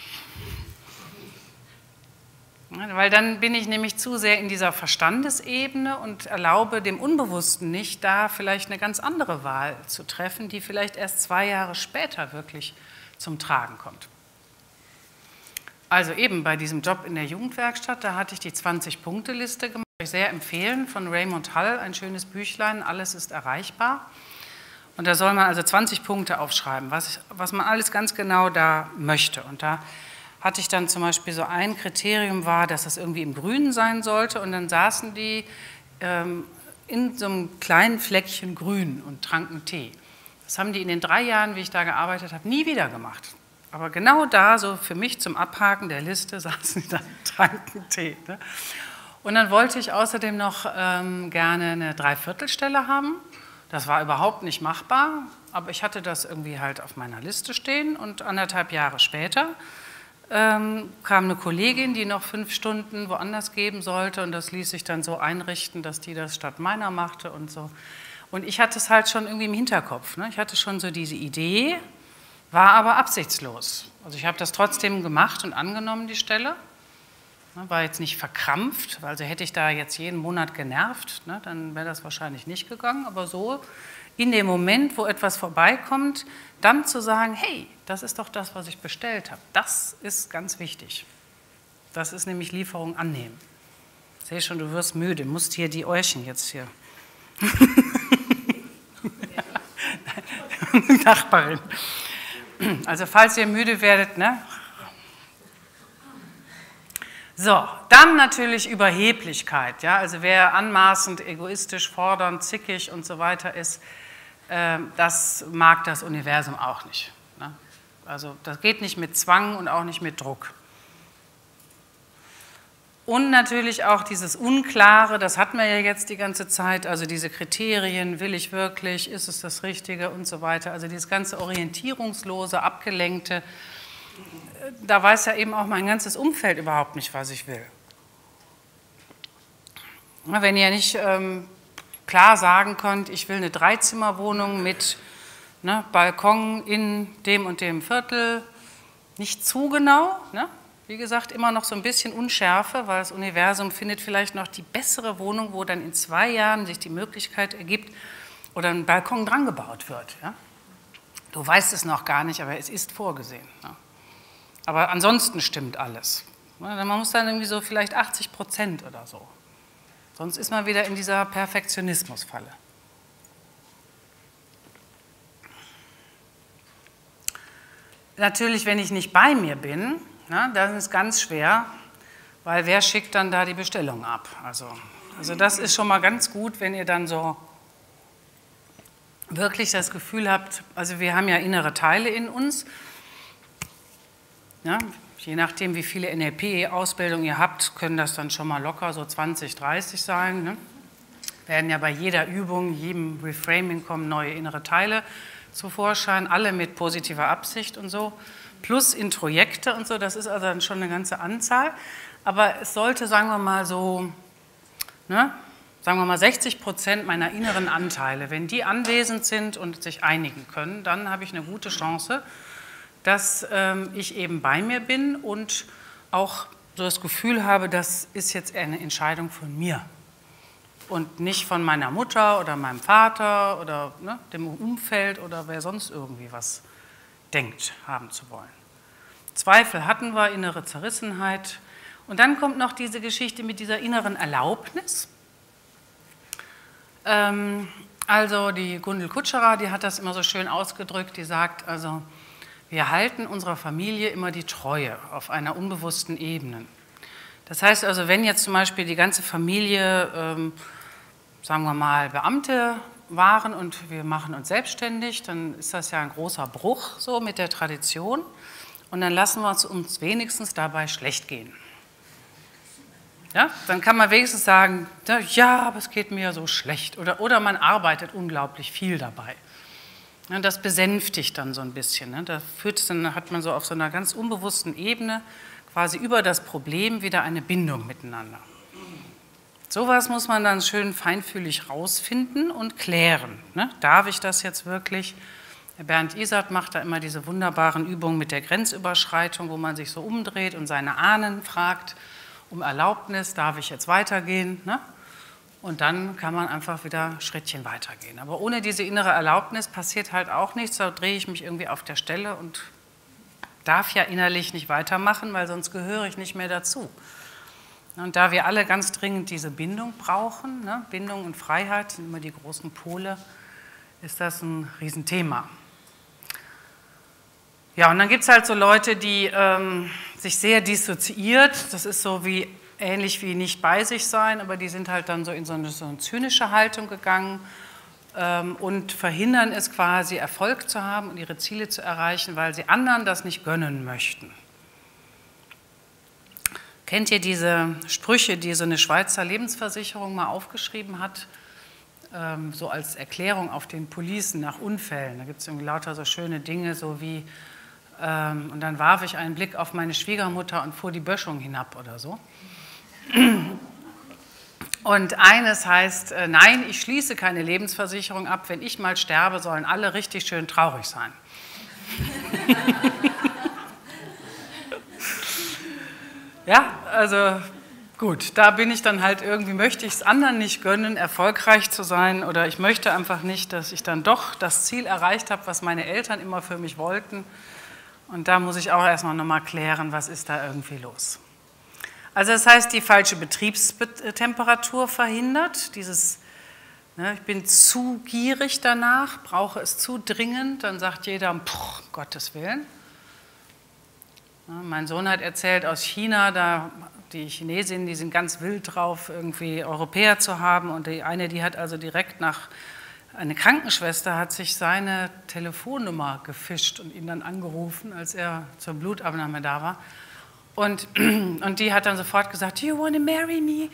weil dann bin ich nämlich zu sehr in dieser Verstandesebene und erlaube dem Unbewussten nicht, da vielleicht eine ganz andere Wahl zu treffen, die vielleicht erst 2 Jahre später wirklich zum Tragen kommt. Also eben bei diesem Job in der Jugendwerkstatt, da hatte ich die 20-Punkte-Liste gemacht. Ich sehr empfehlen, von Raymond Hull, ein schönes Büchlein, alles ist erreichbar. Und da soll man also 20 Punkte aufschreiben, was man alles ganz genau da möchte. Und da hatte ich dann zum Beispiel so ein Kriterium war, dass das irgendwie im Grünen sein sollte und dann saßen die in so einem kleinen Fleckchen Grün und tranken Tee. Das haben die in den 3 Jahren, wie ich da gearbeitet habe, nie wieder gemacht. Aber genau da, so für mich zum Abhaken der Liste, saßen die da und tranken Tee. Ne? Und dann wollte ich außerdem noch gerne eine Dreiviertelstelle haben. Das war überhaupt nicht machbar, aber ich hatte das irgendwie halt auf meiner Liste stehen und 1,5 Jahre später kam eine Kollegin, die noch 5 Stunden woanders geben sollte und das ließ sich dann so einrichten, dass die das statt meiner machte und so. Und ich hatte es halt schon irgendwie im Hinterkopf. Ne? Ich hatte schon so diese Idee, war aber absichtslos. Also ich habe das trotzdem gemacht und angenommen, die Stelle. War jetzt nicht verkrampft, also hätte ich da jetzt jeden Monat genervt, ne, dann wäre das wahrscheinlich nicht gegangen, aber so in dem Moment, wo etwas vorbeikommt, dann zu sagen, hey, das ist doch das, was ich bestellt habe, das ist ganz wichtig. Das ist nämlich Lieferung annehmen. Ich sehe schon, du wirst müde, musst hier die Äulchen jetzt hier. Nachbarin. Also falls ihr müde werdet, ne? So, dann natürlich Überheblichkeit. Ja? Also wer anmaßend, egoistisch, fordernd, zickig und so weiter ist, das mag das Universum auch nicht. Ne? Also das geht nicht mit Zwang und auch nicht mit Druck. Und natürlich auch dieses Unklare, das hatten wir ja jetzt die ganze Zeit, also diese Kriterien, will ich wirklich, ist es das Richtige und so weiter. Also dieses ganze orientierungslose, abgelenkte, da weiß ja eben auch mein ganzes Umfeld überhaupt nicht, was ich will. Wenn ihr nicht klar sagen könnt, ich will eine 3-Zimmer-Wohnung mit Balkon in dem und dem Viertel, nicht zu genau, ne? Wie gesagt, immer noch so ein bisschen Unschärfe, weil das Universum findet vielleicht noch die bessere Wohnung, wo dann in 2 Jahren sich die Möglichkeit ergibt oder ein Balkon dran gebaut wird. Ja? Du weißt es noch gar nicht, aber es ist vorgesehen. Ne? Aber ansonsten stimmt alles. Man muss dann irgendwie so vielleicht 80% oder so. Sonst ist man wieder in dieser Perfektionismusfalle. Natürlich, wenn ich nicht bei mir bin, dann ist es ganz schwer, weil wer schickt dann da die Bestellung ab? Also das ist schon mal ganz gut, wenn ihr dann so wirklich das Gefühl habt, also wir haben ja innere Teile in uns, ja, je nachdem, wie viele NLP-Ausbildungen ihr habt, können das dann schon mal locker so 20, 30 sein. Ne? Werden ja bei jeder Übung, jedem Reframing kommen neue innere Teile zu Vorschein, alle mit positiver Absicht und so, plus Introjekte und so, das ist also dann schon eine ganze Anzahl. Aber es sollte, sagen wir mal so, ne, sagen wir mal 60% meiner inneren Anteile, wenn die anwesend sind und sich einigen können, dann habe ich eine gute Chance, dass ich eben bei mir bin und auch so das Gefühl habe, das ist jetzt eine Entscheidung von mir und nicht von meiner Mutter oder meinem Vater oder dem Umfeld oder wer sonst irgendwie was denkt, haben zu wollen. Zweifel hatten wir, innere Zerrissenheit. Und dann kommt noch diese Geschichte mit dieser inneren Erlaubnis. Also die Gundel Kutscherer, die hat das immer so schön ausgedrückt, die sagt, also wir halten unserer Familie immer die Treue auf einer unbewussten Ebene. Das heißt also, wenn jetzt zum Beispiel die ganze Familie, sagen wir mal, Beamte waren und wir machen uns selbstständig, dann ist das ja ein großer Bruch so mit der Tradition und dann lassen wir uns wenigstens dabei schlecht gehen. Ja, dann kann man wenigstens sagen, ja, aber es geht mir ja so schlecht oder man arbeitet unglaublich viel dabei. Ja, das besänftigt dann so ein bisschen. Ne? Da dann hat man so auf so einer ganz unbewussten Ebene quasi über das Problem wieder eine Bindung miteinander. Sowas muss man dann schön feinfühlig rausfinden und klären. Ne? Darf ich das jetzt wirklich? Der Bernd Isert macht da immer diese wunderbaren Übungen mit der Grenzüberschreitung, wo man sich so umdreht und seine Ahnen fragt um Erlaubnis, darf ich jetzt weitergehen? Ne? Und dann kann man einfach wieder Schrittchen weitergehen. Aber ohne diese innere Erlaubnis passiert halt auch nichts, da drehe ich mich irgendwie auf der Stelle und darf ja innerlich nicht weitermachen, weil sonst gehöre ich nicht mehr dazu. Und da wir alle ganz dringend diese Bindung brauchen, ne, Bindung und Freiheit sind immer die großen Pole, ist das ein Riesenthema. Ja, und dann gibt es halt so Leute, die sich sehr dissoziiert, das ist so wie ähnlich wie nicht bei sich sein, aber die sind halt dann so in so eine zynische Haltung gegangen und verhindern es quasi, Erfolg zu haben und ihre Ziele zu erreichen, weil sie anderen das nicht gönnen möchten. Kennt ihr diese Sprüche, die so eine Schweizer Lebensversicherung mal aufgeschrieben hat, so als Erklärung auf den Policen nach Unfällen? Da gibt es irgendwie lauter so schöne Dinge, so wie und dann warf ich einen Blick auf meine Schwiegermutter und fuhr die Böschung hinab oder so. Und eines heißt, nein, ich schließe keine Lebensversicherung ab, wenn ich mal sterbe, sollen alle richtig schön traurig sein. Ja, also gut, da bin ich dann halt irgendwie, möchte ich es anderen nicht gönnen, erfolgreich zu sein oder ich möchte einfach nicht, dass ich dann doch das Ziel erreicht habe, was meine Eltern immer für mich wollten. Und da muss ich auch erstmal nochmal klären, was ist da irgendwie los. Also das heißt, die falsche Betriebstemperatur verhindert, dieses, ne, ich bin zu gierig danach, brauche es zu dringend, dann sagt jeder, Gottes Willen. Ja, mein Sohn hat erzählt aus China, da die Chinesinnen, die sind ganz wild drauf, irgendwie Europäer zu haben und die eine, die hat also direkt eine Krankenschwester hat sich seine Telefonnummer gefischt und ihn dann angerufen, als er zur Blutabnahme da war. Und die hat dann sofort gesagt, do you want to marry me?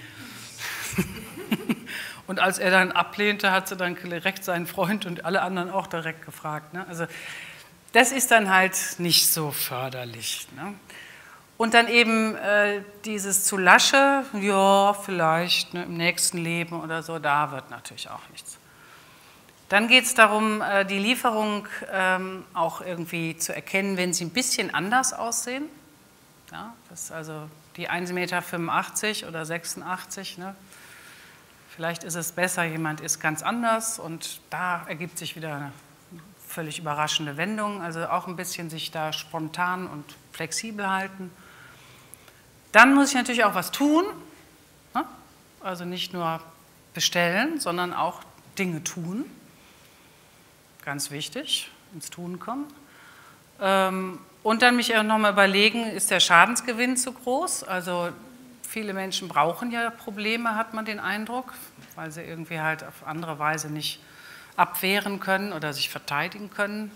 Und als er dann ablehnte, hat sie dann direkt seinen Freund und alle anderen auch direkt gefragt. Ne? Also das ist dann halt nicht so förderlich. Ne? Und dann eben dieses zu lasche, ja, vielleicht ne, im nächsten Leben oder so, da wird natürlich auch nichts. Dann geht es darum, die Lieferung auch irgendwie zu erkennen, wenn sie ein bisschen anders aussehen. Ja, das ist also die 1,85 Meter oder 86. Ne? Vielleicht ist es besser, jemand ist ganz anders und da ergibt sich wieder eine völlig überraschende Wendung. Also auch ein bisschen sich da spontan und flexibel halten. Dann muss ich natürlich auch was tun. Ne? Also nicht nur bestellen, sondern auch Dinge tun. Ganz wichtig, ins Tun kommen. Und dann mich auch nochmal überlegen, ist der Schadensgewinn zu groß? Also viele Menschen brauchen ja Probleme, hat man den Eindruck, weil sie irgendwie halt auf andere Weise nicht abwehren können oder sich verteidigen können.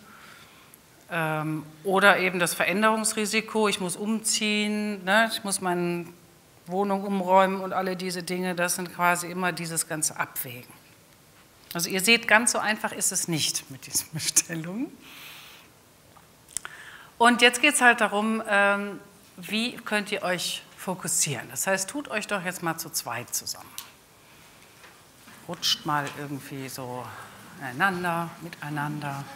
Oder eben das Veränderungsrisiko, ich muss umziehen, ne? Ich muss meine Wohnung umräumen und alle diese Dinge, das sind quasi immer dieses ganze Abwägen. Also ihr seht, ganz so einfach ist es nicht mit diesen Bestellungen. Und jetzt geht es halt darum, wie könnt ihr euch fokussieren. Das heißt, tut euch doch jetzt mal zu zweit zusammen. Rutscht mal irgendwie so einander, miteinander.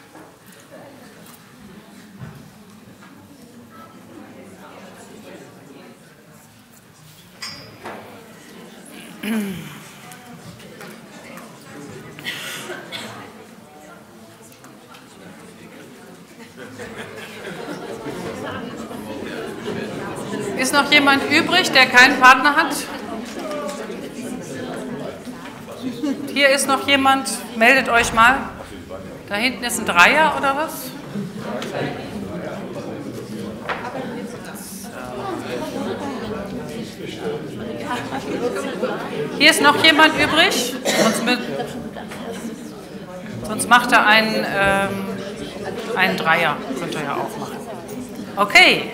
Ist noch jemand übrig, der keinen Partner hat? Hier ist noch jemand, meldet euch mal. Da hinten ist ein Dreier oder was? Hier ist noch jemand übrig? Sonst macht er einen Dreier, könnt ihr ja auch machen. Okay.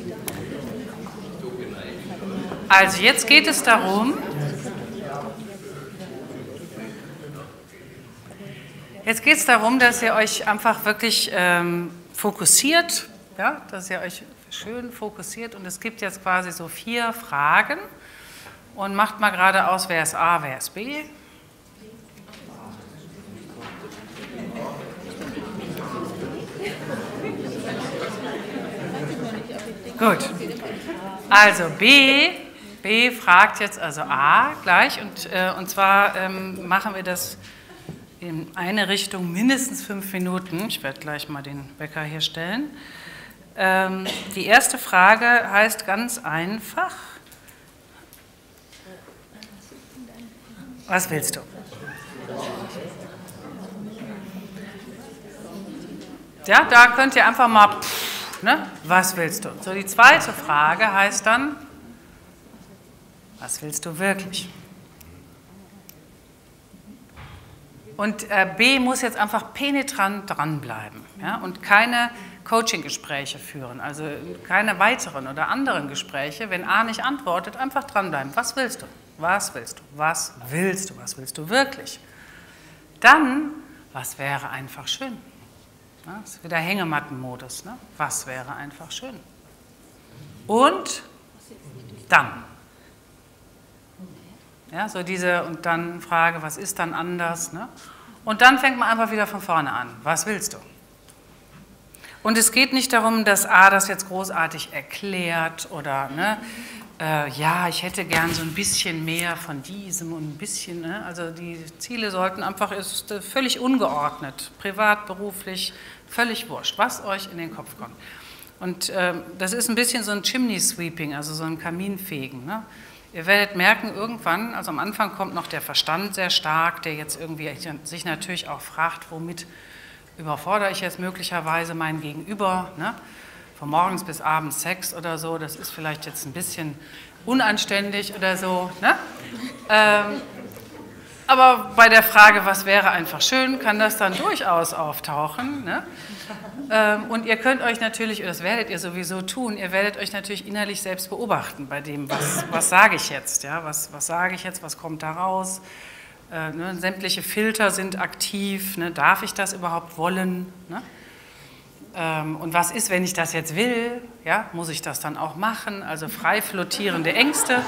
Also jetzt geht es darum, dass ihr euch einfach wirklich fokussiert, ja, dass ihr euch schön fokussiert, und es gibt jetzt quasi so 4 Fragen, und macht mal geradeaus, wer ist A, wer ist B. Gut, also B fragt jetzt also A gleich, und zwar machen wir das in eine Richtung mindestens 5 Minuten. Ich werde gleich mal den Wecker hier stellen. Die erste Frage heißt ganz einfach: Was willst du? Ja, da könnt ihr einfach mal, ne? Was willst du? So, die zweite Frage heißt dann: Was willst du wirklich? Und B muss jetzt einfach penetrant dranbleiben, ja, und keine Coaching-Gespräche führen, also keine weiteren oder anderen Gespräche. Wenn A nicht antwortet, einfach dranbleiben. Was willst du? Was willst du? Was willst du? Was willst du wirklich? Dann, was wäre einfach schön? Ja, das ist wieder Hängematten-Modus, ne? Was wäre einfach schön? Und dann. Ja, so diese und dann Frage, was ist dann anders? Ne? Und dann fängt man einfach wieder von vorne an. Was willst du? Und es geht nicht darum, dass A das jetzt großartig erklärt oder, ne, ja, ich hätte gern so ein bisschen mehr von diesem und ein bisschen, ne? Also die Ziele sollten einfach, ist völlig ungeordnet, privat, beruflich, völlig wurscht, was euch in den Kopf kommt. Und das ist ein bisschen so ein Chimney Sweeping, also so ein Kaminfegen, ne? Ihr werdet merken, irgendwann, also am Anfang kommt noch der Verstand sehr stark, der jetzt irgendwie sich natürlich auch fragt, womit überfordere ich jetzt möglicherweise mein Gegenüber, ne? Von morgens bis abends Sex oder so, das ist vielleicht jetzt ein bisschen unanständig oder so, ne? Aber bei der Frage, was wäre einfach schön, kann das dann durchaus auftauchen, ne? Und ihr könnt euch natürlich, und das werdet ihr sowieso tun, ihr werdet euch natürlich innerlich selbst beobachten bei dem, was sage ich jetzt, ja? Was sage ich jetzt, was kommt da raus? Ne? Sämtliche Filter sind aktiv, ne? Darf ich das überhaupt wollen? Ne? Und was ist, wenn ich das jetzt will? Ja? Muss ich das dann auch machen? Also frei flottierende Ängste.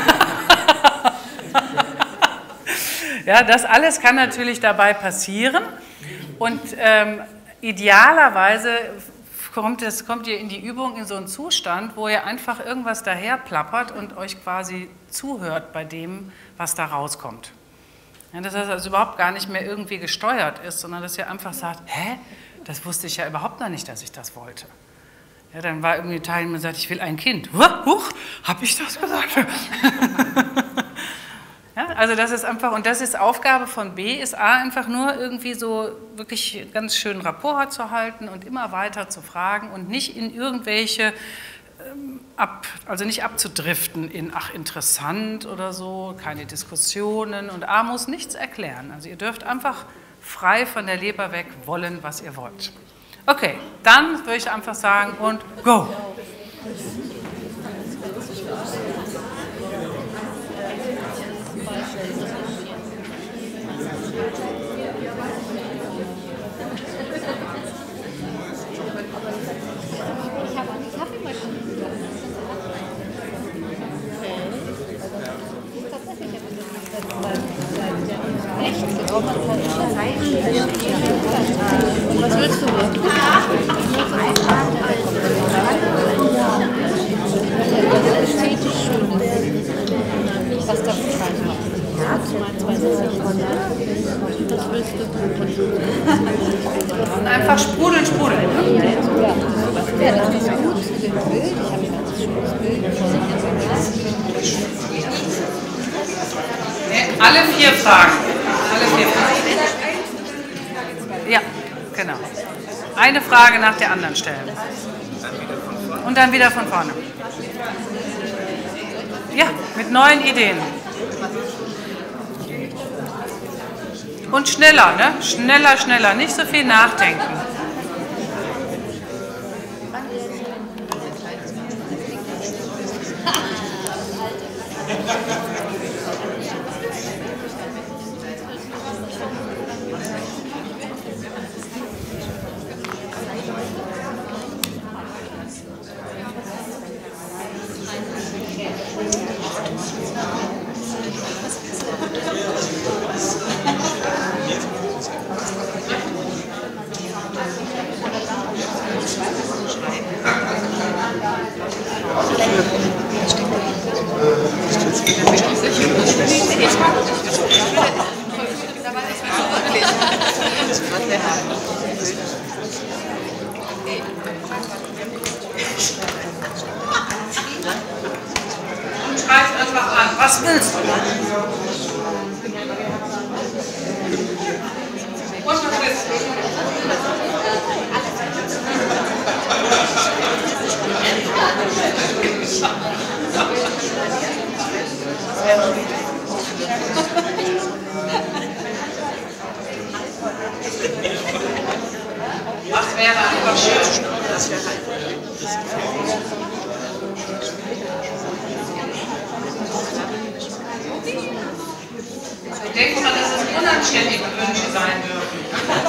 Ja, das alles kann natürlich dabei passieren, und idealerweise kommt ihr in die Übung in so einen Zustand, wo ihr einfach irgendwas daher plappert und euch quasi zuhört bei dem, was da rauskommt. Ja, das heißt also überhaupt gar nicht mehr irgendwie gesteuert ist, sondern dass ihr einfach sagt, hä, das wusste ich ja überhaupt noch nicht, dass ich das wollte. Ja, dann war irgendwie ein Teil, der sagt, ich will ein Kind. Huch, habe ich das gesagt? Ja, also das ist einfach, und das ist Aufgabe von B, ist A einfach nur irgendwie so wirklich ganz schön Rapport zu halten und immer weiter zu fragen und nicht in irgendwelche, also nicht abzudriften in, ach interessant oder so, keine Diskussionen, und A muss nichts erklären. Also ihr dürft einfach frei von der Leber weg wollen, was ihr wollt. Okay, dann würde ich einfach sagen und go! Was willst du? Ästhetisch schön. Was darf ich reinmachen? Was willst du? Einfach sprudeln, sprudeln. Ja, das ist gut zu dem Bild. Ich habe ein ganz schönes Bild. Alle 4 Fragen. Alle 4 Fragen. Ja, genau. Eine Frage nach der anderen stellen. Und dann wieder von vorne. Ja, mit neuen Ideen. Und schneller, ne? Schneller, schneller, nicht so viel nachdenken. Und schreib einfach an, was willst du? Und was willst du? Was wäre einfach schön? Das wäre halt. Denkt mal, dass es unanständige Wünsche sein dürfen.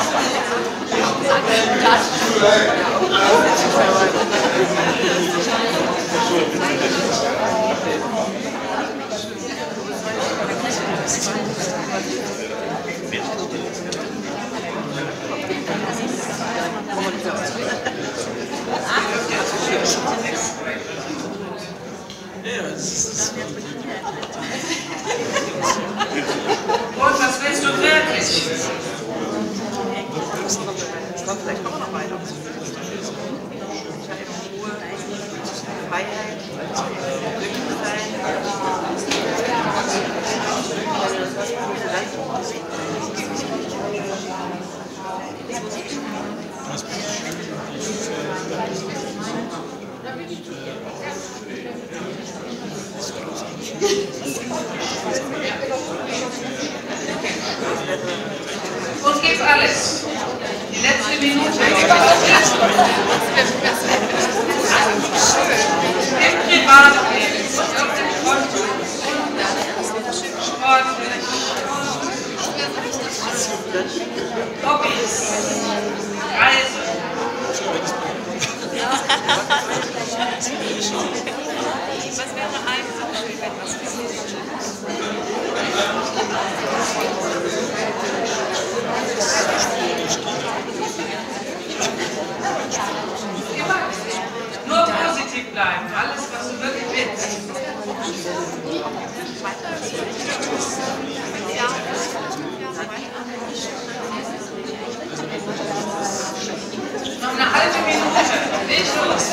Und was willst du wirklich? Vielleicht kommen wir noch weiter. Ruhe, Freiheit, glücklich Uns geht's alles. Die letzte Minute. Im Privatleben, auf dem Konto, sportlich, Hobbys, Reise. Was wäre eine Sache schön, wenn was Nur positiv bleiben, alles, was du wirklich willst. Noch eine halbe Minute, nicht los.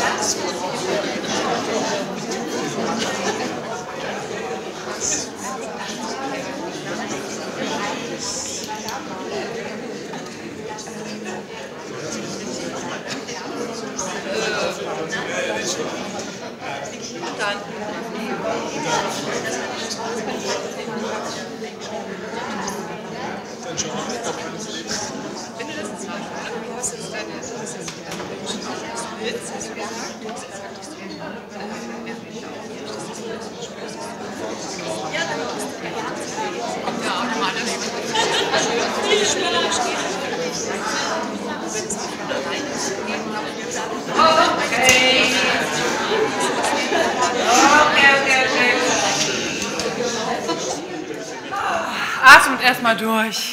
Atmet erstmal durch.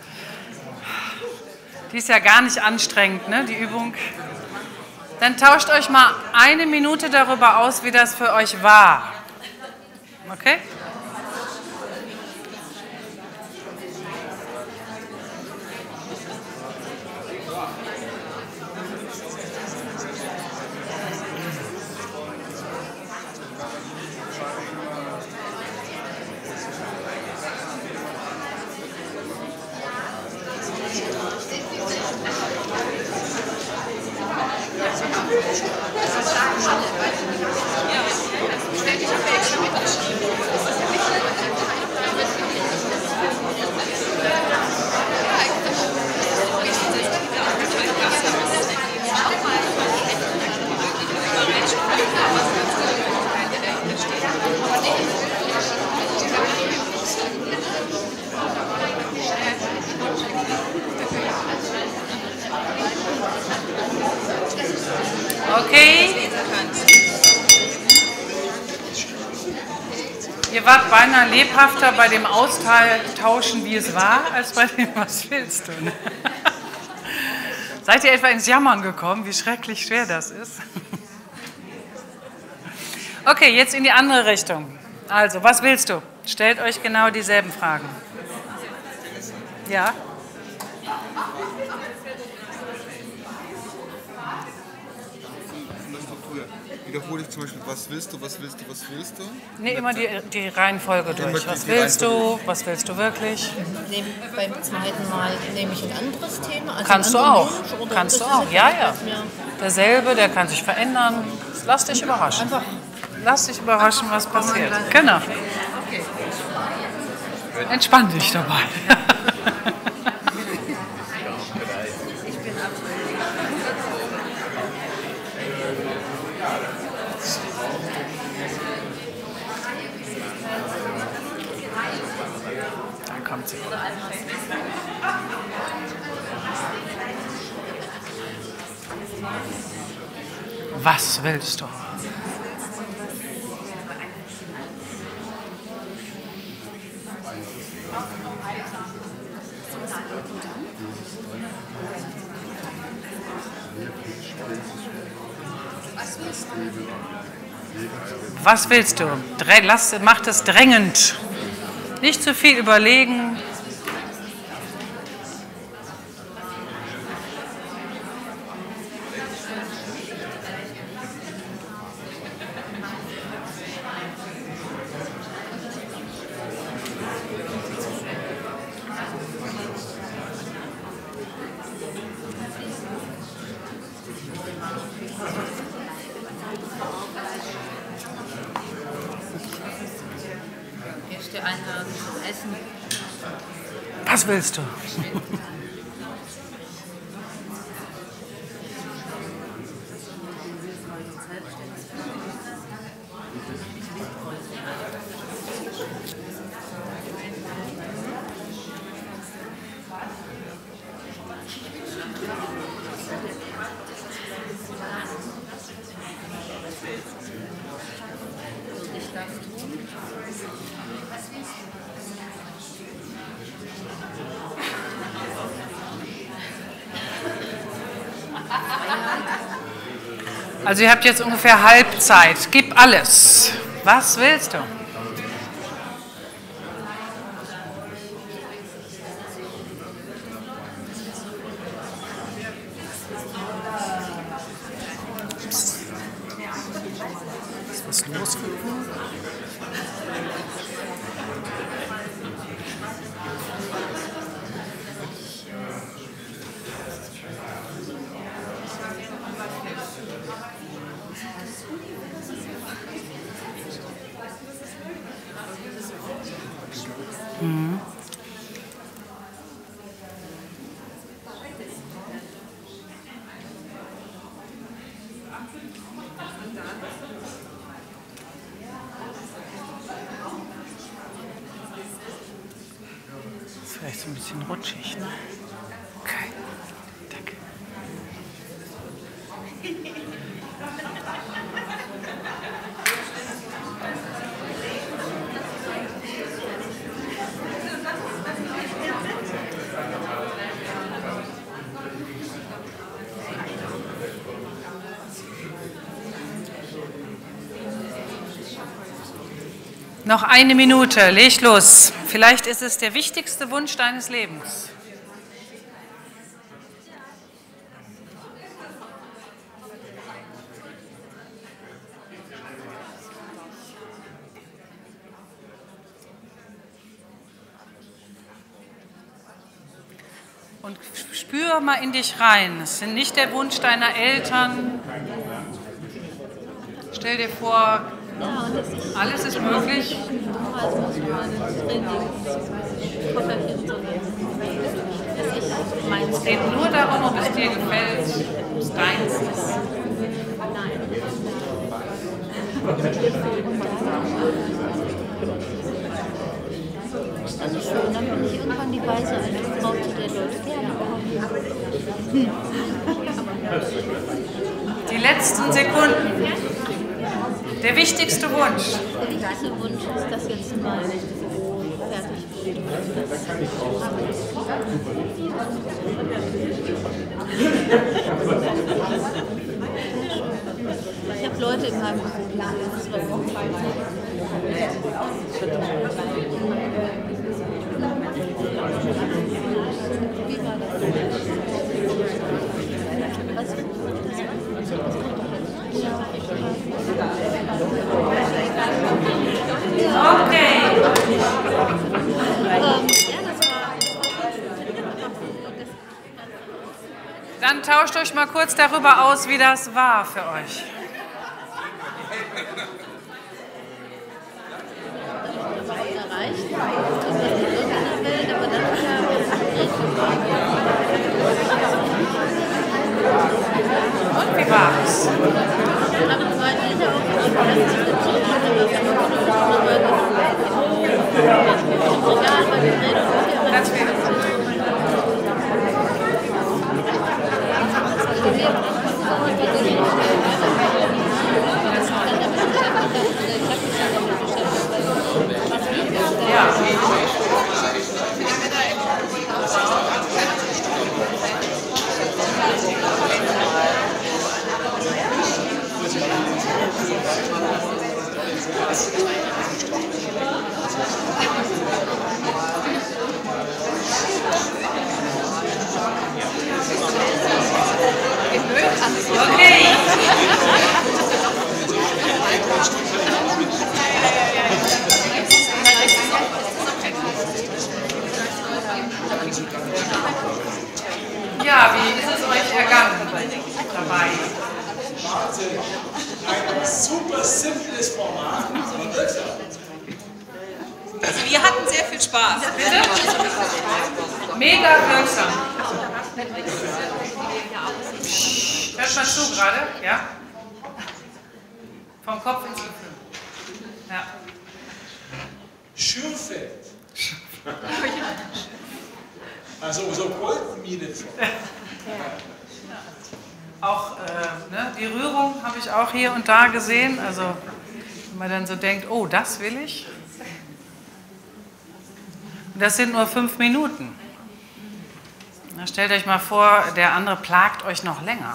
Die ist ja gar nicht anstrengend, ne, die Übung. Dann tauscht euch mal eine Minute darüber aus, wie das für euch war. Okay? Ja, stell dich auf, extra mitgeschrieben. Ihr wart beinahe lebhafter bei dem Austauschen, wie es war, als bei dem, was willst du? Seid ihr etwa ins Jammern gekommen, wie schrecklich schwer das ist? Okay, jetzt in die andere Richtung. Also, was willst du? Stellt euch genau dieselben Fragen. Ja? Wiederhole ich zum Beispiel, was willst du, was willst du, was willst du? Nee, immer die Reihenfolge durch. Was willst du, was willst du wirklich? Beim zweiten Mal nehme ich ein anderes Thema. Also Kannst du auch. Kannst du auch, ja, ja. Ja. Derselbe, der kann sich verändern. Lass dich überraschen. Lass dich überraschen, was passiert. Genau. Entspann dich dabei. Da kommt sie. Was willst du? Was willst du? Mach das drängend. Nicht zu viel überlegen. Ich dir einladen zum Essen. Was willst du? Also ihr habt jetzt ungefähr Halbzeit. Gib alles. Was willst du? Ist was los? Ist vielleicht so ein bisschen rutschig, ne? Okay, danke. Noch eine Minute, leg los. Vielleicht ist es der wichtigste Wunsch deines Lebens. Und spür mal in dich rein. Es ist nicht der Wunsch deiner Eltern. Stell dir vor, alles ist möglich. Es geht nur darum, ob es dir gefällt, ob es deins ist. Also schön, dann bin ich irgendwann die weise alte Frau, zu der Leute gerne kommen. Die letzten Sekunden. Der wichtigste Wunsch. Der wichtigste Wunsch ist, dass jetzt mal fertig wird. Ich habe Leute in meinem Büro, das ist was Wie war das? Okay. Dann tauscht euch mal kurz darüber aus, wie das war für euch. Erreicht, das ist die Wirken der Welt, aber dann ist ja Und wie war es? Ganz viel. Ja. Okay. Ja, wie ist es euch ergangen dabei? Ein super simples Format. Also wir hatten sehr viel Spaß. Bitte? Mega wirksam. Hört mal zu gerade, ja? Vom Kopf ins Gefühl. Ja. Schürfeld. Also so Goldmine. Auch ne, die Rührung habe ich auch hier und da gesehen. Also wenn man dann so denkt, oh, das will ich. Und das sind nur 5 Minuten. Na, stellt euch mal vor, der andere plagt euch noch länger.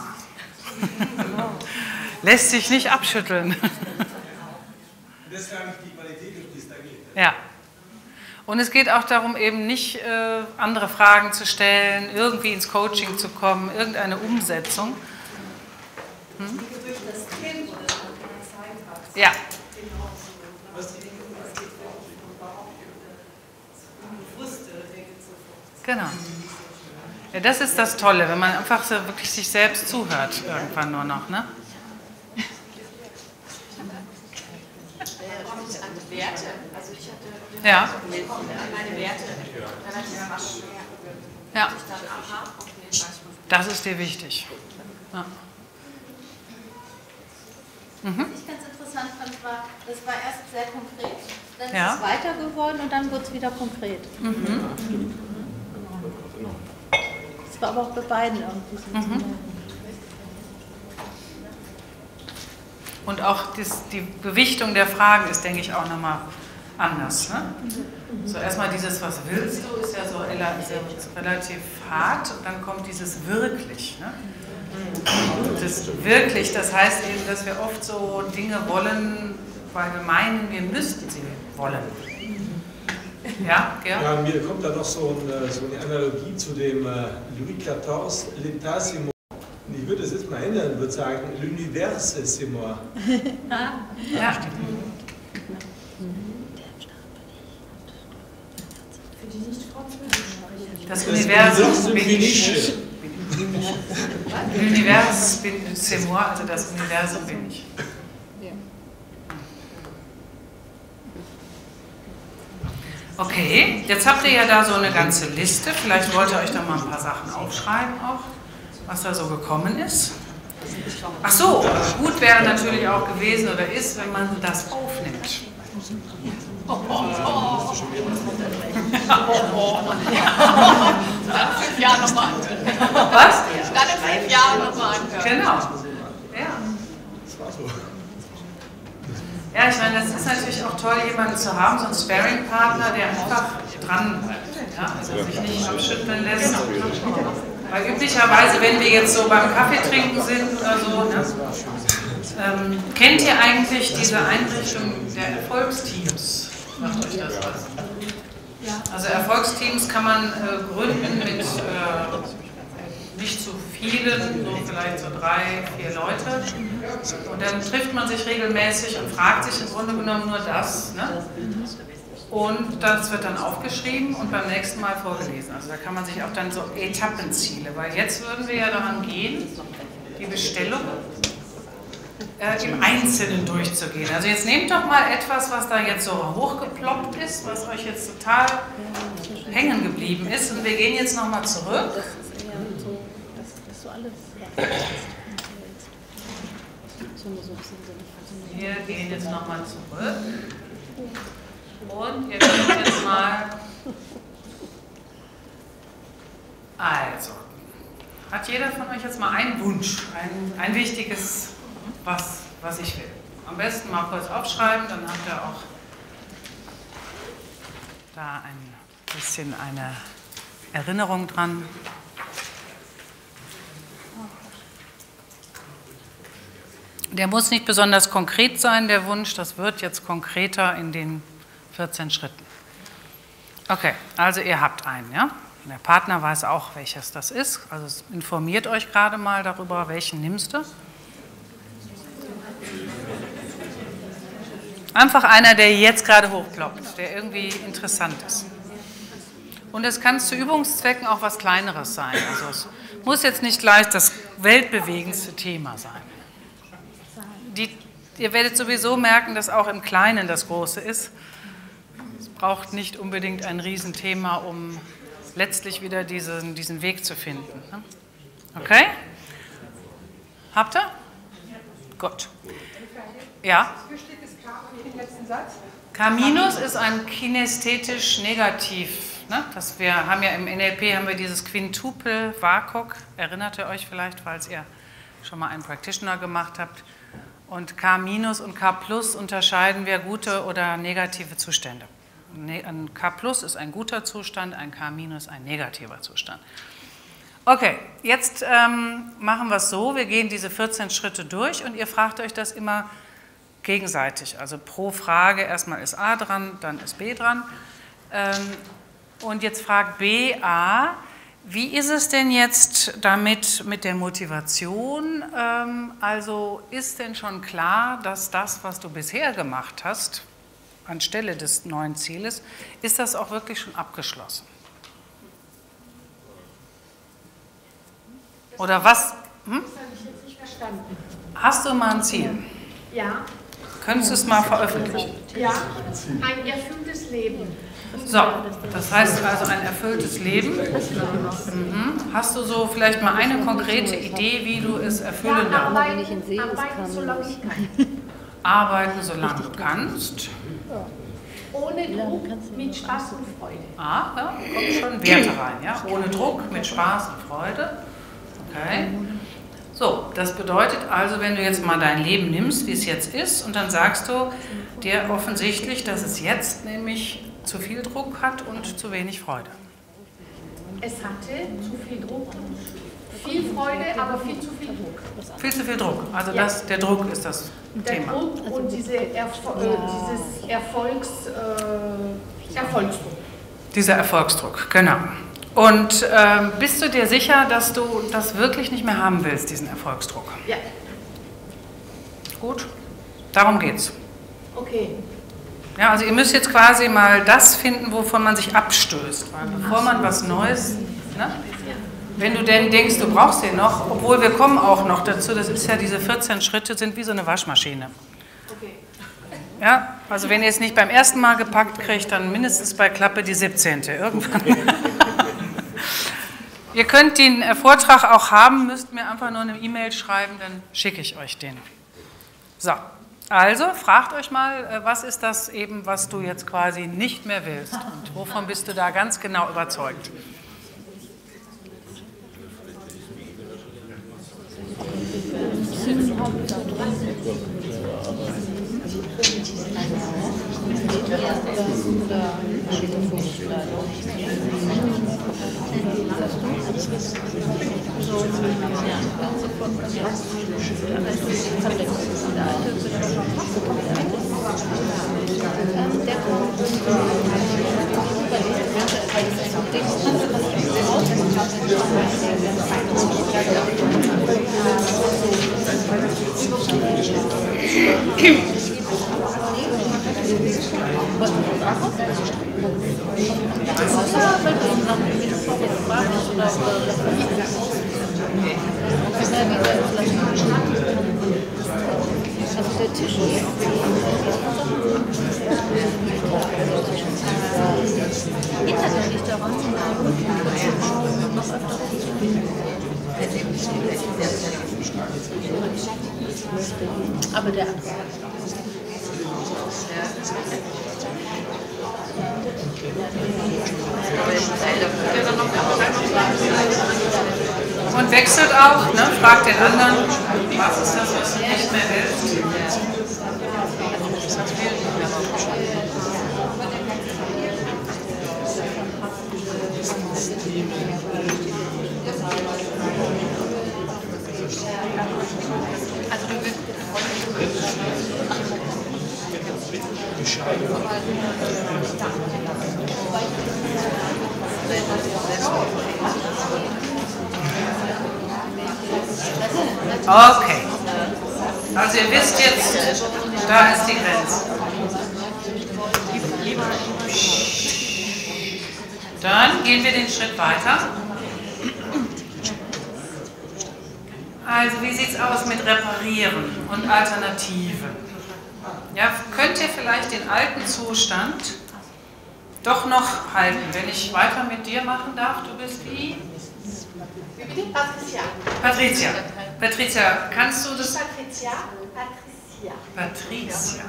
Lässt sich nicht abschütteln. Das ist eigentlich die Qualität, um die es da geht. Ja. Und es geht auch darum, eben nicht andere Fragen zu stellen, irgendwie ins Coaching zu kommen, irgendeine Umsetzung. Hm? Ja. Genau. Ja, das ist das Tolle, wenn man einfach so wirklich sich selbst zuhört, irgendwann nur noch, ne? Werte. Also ich hatte Ja. meine Werte relativ rasch. Ja. Das ist dir wichtig. Ja. Was ich ganz interessant fand, war, das war erst sehr konkret, dann Ja. ist es weiter geworden und dann wurde es wieder konkret. Das war aber auch bei beiden irgendwie so zu merken. Und auch die Gewichtung der Fragen ist, denke ich, auch nochmal anders. Ne? So erstmal dieses, was willst du, ist ja so relativ hart. Und dann kommt dieses wirklich. Ne? Das wirklich, das heißt eben, dass wir oft so Dinge wollen, weil wir meinen, wir müssten sie wollen. Ja, Georg? Ja, mir kommt da noch so eine Analogie zu dem Louis XIV, L'État c'est moi. Und ich würde es jetzt mal ändern, würde sagen, l'univers c'est moi. Ja. Das Universum bin ich. L'univers c'est moi, also das Universum bin ich. Okay, jetzt habt ihr ja da so eine ganze Liste. Vielleicht wollt ihr euch da mal ein paar Sachen aufschreiben auch, was da so gekommen ist. Ach so, gut wäre natürlich auch gewesen oder ist, wenn man das aufnimmt. Dann 5 Jahre nochmal anhören. Was? Dann in 5 Jahren nochmal anhören. Genau. Ja. Das war so. Ja, ich meine, das ist natürlich auch toll, jemanden zu haben, so einen Sparring-Partner, der einfach dran bleibt, ja? Also sich nicht abschütteln lässt. Weil üblicherweise, wenn wir jetzt so beim Kaffee trinken sind oder so, ne, kennt ihr eigentlich diese Einrichtung der Erfolgsteams? Macht euch das was? Also Erfolgsteams kann man gründen mit nicht zu vielen, so vielleicht so 3, 4 Leute. Und dann trifft man sich regelmäßig und fragt sich im Grunde genommen nur das. Ne? Und das wird dann aufgeschrieben und beim nächsten Mal vorgelesen. Also da kann man sich auch dann so Etappenziele, weil jetzt würden wir ja daran gehen, die Bestellung im Einzelnen durchzugehen. Also jetzt nehmt doch mal etwas, was da jetzt so hochgeploppt ist, was euch jetzt total hängen geblieben ist. Und wir gehen jetzt nochmal zurück. Wir gehen jetzt nochmal zurück. Und ihr könnt jetzt mal. Also, hat jeder von euch jetzt mal einen Wunsch, ein wichtiges, was ich will? Am besten mal kurz aufschreiben, dann habt ihr auch da ein bisschen eine Erinnerung dran. Der muss nicht besonders konkret sein, der Wunsch, das wird jetzt konkreter in den 14 Schritten. Okay, also ihr habt einen, ja? Der Partner weiß auch, welches das ist, also informiert euch gerade mal darüber, welchen nimmst du. Einfach einer, der jetzt gerade hochploppt, der irgendwie interessant ist. Und es kann zu Übungszwecken auch was Kleineres sein. Also es muss jetzt nicht gleich das weltbewegendste Thema sein. Ihr werdet sowieso merken, dass auch im Kleinen das Große ist. Es braucht nicht unbedingt ein Riesenthema, um letztlich wieder diesen Weg zu finden. Okay? Habt ihr? Gut. Ja? Wie steht das K im letzten Satz? K- ist ein kinästhetisch negativ. Ne? Wir haben ja im NLP haben wir dieses Quintupel WAKOK. Erinnert ihr euch vielleicht, falls ihr schon mal einen Practitioner gemacht habt. Und K- und K+ unterscheiden wir gute oder negative Zustände. Ein K+ ist ein guter Zustand, ein K- ein negativer Zustand. Okay, jetzt machen wir es so, wir gehen diese 14 Schritte durch und ihr fragt euch das immer gegenseitig. Also pro Frage, erstmal ist A dran, dann ist B dran. Und jetzt fragt B A, wie ist es denn jetzt damit mit der Motivation? Also ist denn schon klar, dass das, was du bisher gemacht hast, anstelle des neuen Zieles, ist das auch wirklich schon abgeschlossen? Oder was? Das habe ich jetzt nicht verstanden. Hast du mal ein Ziel? Ja. Könntest du es mal veröffentlichen? Ja, ein erfülltes Leben. So, das heißt also ein erfülltes Leben. Mhm. Hast du so vielleicht mal eine konkrete Idee, wie du es erfüllen Ja, darfst? arbeiten, solange ich kann. Arbeiten, solange du kannst. Ohne Druck, mit Spaß und Freude. Ah, ja, kommt schon Werte rein, ja? Ohne Druck, mit Spaß und Freude. Okay. So, das bedeutet also, wenn du jetzt mal dein Leben nimmst, wie es jetzt ist, und dann sagst du dir offensichtlich, dass es jetzt nämlich zu viel Druck hat und zu wenig Freude. Es hatte zu viel Druck, viel Freude, aber viel zu viel Druck. Viel zu viel Druck. Also Ja. der Druck ist das Der Thema. Druck und dieses Erfolgsdruck. Dieser Erfolgsdruck, genau. Und bist du dir sicher, dass du das wirklich nicht mehr haben willst, diesen Erfolgsdruck? Ja, Gut, darum geht's. okay. Ja, also ihr müsst jetzt quasi mal das finden, wovon man sich abstößt. Weil bevor man was Neues, ne? Wenn du denn denkst, du brauchst den noch, obwohl wir kommen auch noch dazu, das ist ja diese 14 Schritte, sind wie so eine Waschmaschine. Okay. Ja, also wenn ihr es nicht beim ersten Mal gepackt kriegt, dann mindestens bei Klappe die 17. Irgendwann. Ihr könnt den Vortrag auch haben, müsst mir einfach nur eine E-Mail schreiben, dann schicke ich euch den. So, also fragt euch mal, was ist das eben, was du jetzt quasi nicht mehr willst und wovon bist du da ganz genau überzeugt? Also der Tisch ist inhaltlich daran noch öfter. Aber der Und wechselt auch, ne? Fragt den anderen, was ist das, was du nicht mehr willst? Also du willst Okay. Also ihr wisst jetzt, da ist die Grenze. Dann gehen wir den Schritt weiter. Also wie sieht es aus mit Reparieren und Alternativen? Ja, könnt ihr vielleicht den alten Zustand doch noch halten? Wenn ich weiter mit dir machen darf, du bist wie? Patricia. Patricia. Patricia, kannst du das? Patricia. Patricia.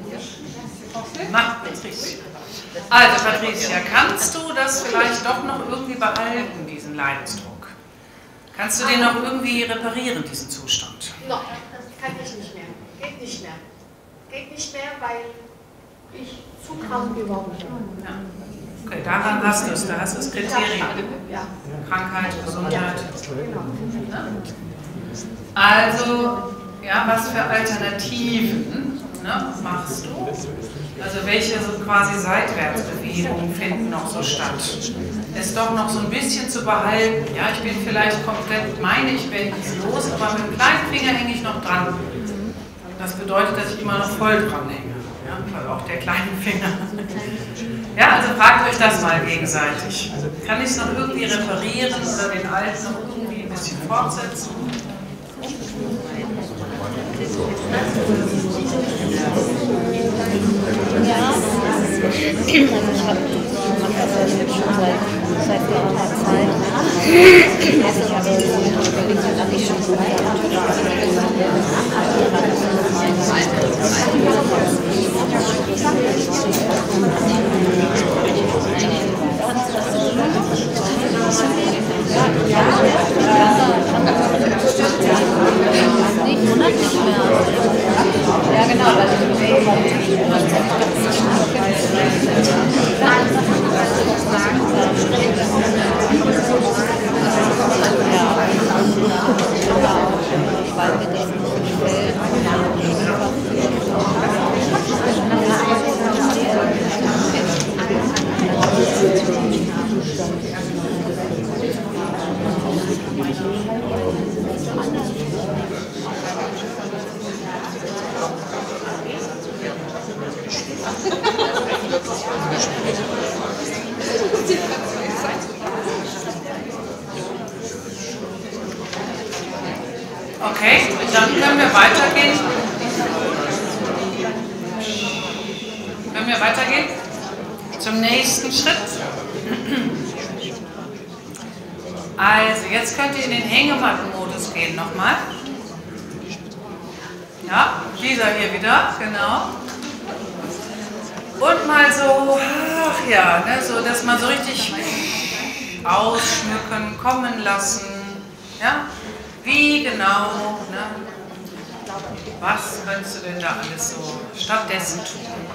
Mach Patricia. Also Patricia, kannst du das vielleicht doch noch irgendwie behalten, diesen Leidensdruck? Kannst du den noch irgendwie reparieren, diesen Zustand? Nein, das kann ich nicht mehr. Geht nicht mehr. Geht nicht mehr, weil ich zu krank geworden bin. Ja. Okay, daran hast du es, da hast du das Kriterium. Ja. Krankheit, Gesundheit. Also, ja, was für Alternativen, ne, machst du? Also welche so quasi Seitwärtsbewegungen finden noch so statt? Es doch noch so ein bisschen zu behalten. Ja, ich bin vielleicht komplett, ich bin los, aber mit dem kleinen Finger hänge ich noch dran. Das bedeutet, dass ich immer noch voll dran hänge. Ja, auch der kleine Finger. Ja, also fragt euch das mal gegenseitig. Kann ich es noch irgendwie reparieren oder den alten noch irgendwie ein bisschen fortsetzen? Ja, ich mache das schon seit längerer Zeit. Also ich schon so nicht monatlich mehr. Ja, genau, weil Okay, dann können wir weitergehen. Können wir weitergehen? Zum nächsten Schritt. Also, jetzt könnt ihr in den Hängematten-Modus gehen nochmal. Ja, dieser hier wieder, genau. Und mal so, ach ja, ne, so, dass man so richtig ausschmücken, kommen lassen. Ja, wie genau, ne? Was könntest du denn da alles so stattdessen tun?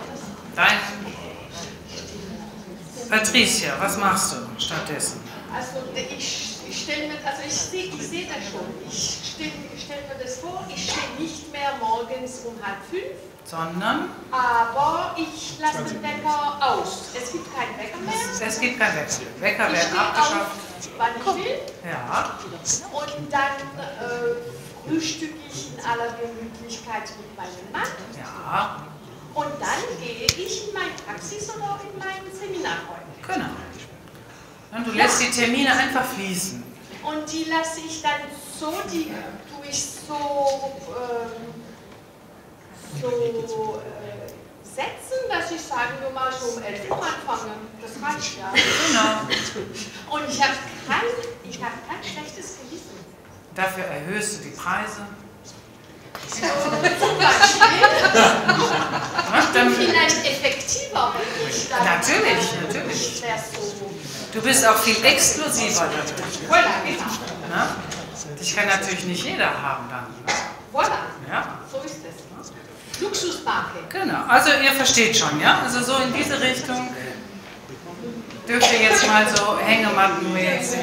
Patricia, was machst du stattdessen? Also ich sehe das schon. Ich stelle mir das vor, ich stehe nicht mehr morgens um 4:30. Sondern? Aber ich lasse den Wecker aus. Es gibt keinen Wecker mehr. Es gibt keinen Wecker. Wecker werden abgeschafft. Wann ich will. Ja. Und dann frühstücke ich in aller Gemütlichkeit mit meinem Mann. Ja. Und dann gehe ich in meine Praxis oder in mein Seminarräume. Genau. Und du lässt die Termine einfach fließen. Und die lasse ich dann so, die tue ich so setzen, dass ich, sagen wir mal, so um 11 Uhr anfange. Das reicht ja. Genau. Und ich habe kein schlechtes Gewissen. Dafür erhöhst du die Preise. Zum Beispiel. Dann, Vielleicht effektiver, wenn ich dann. Natürlich. Du bist auch viel exklusiver dadurch. Voilà, genau. Na? Dich kann natürlich nicht jeder haben dann. Voilà. Ja. So ist es. Luxusmarke. Genau, also ihr versteht schon, ja? Also so in diese Richtung dürft ihr jetzt mal so hängemattenmäßig.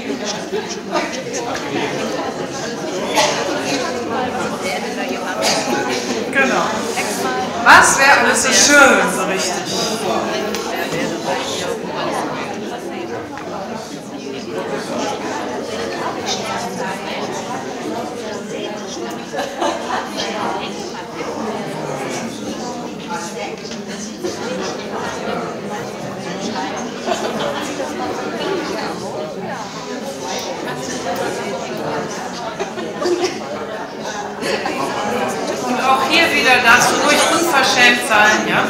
Genau. Was wäre alles so schön, so richtig? Und auch hier wieder darfst du ruhig unverschämt sein, ja?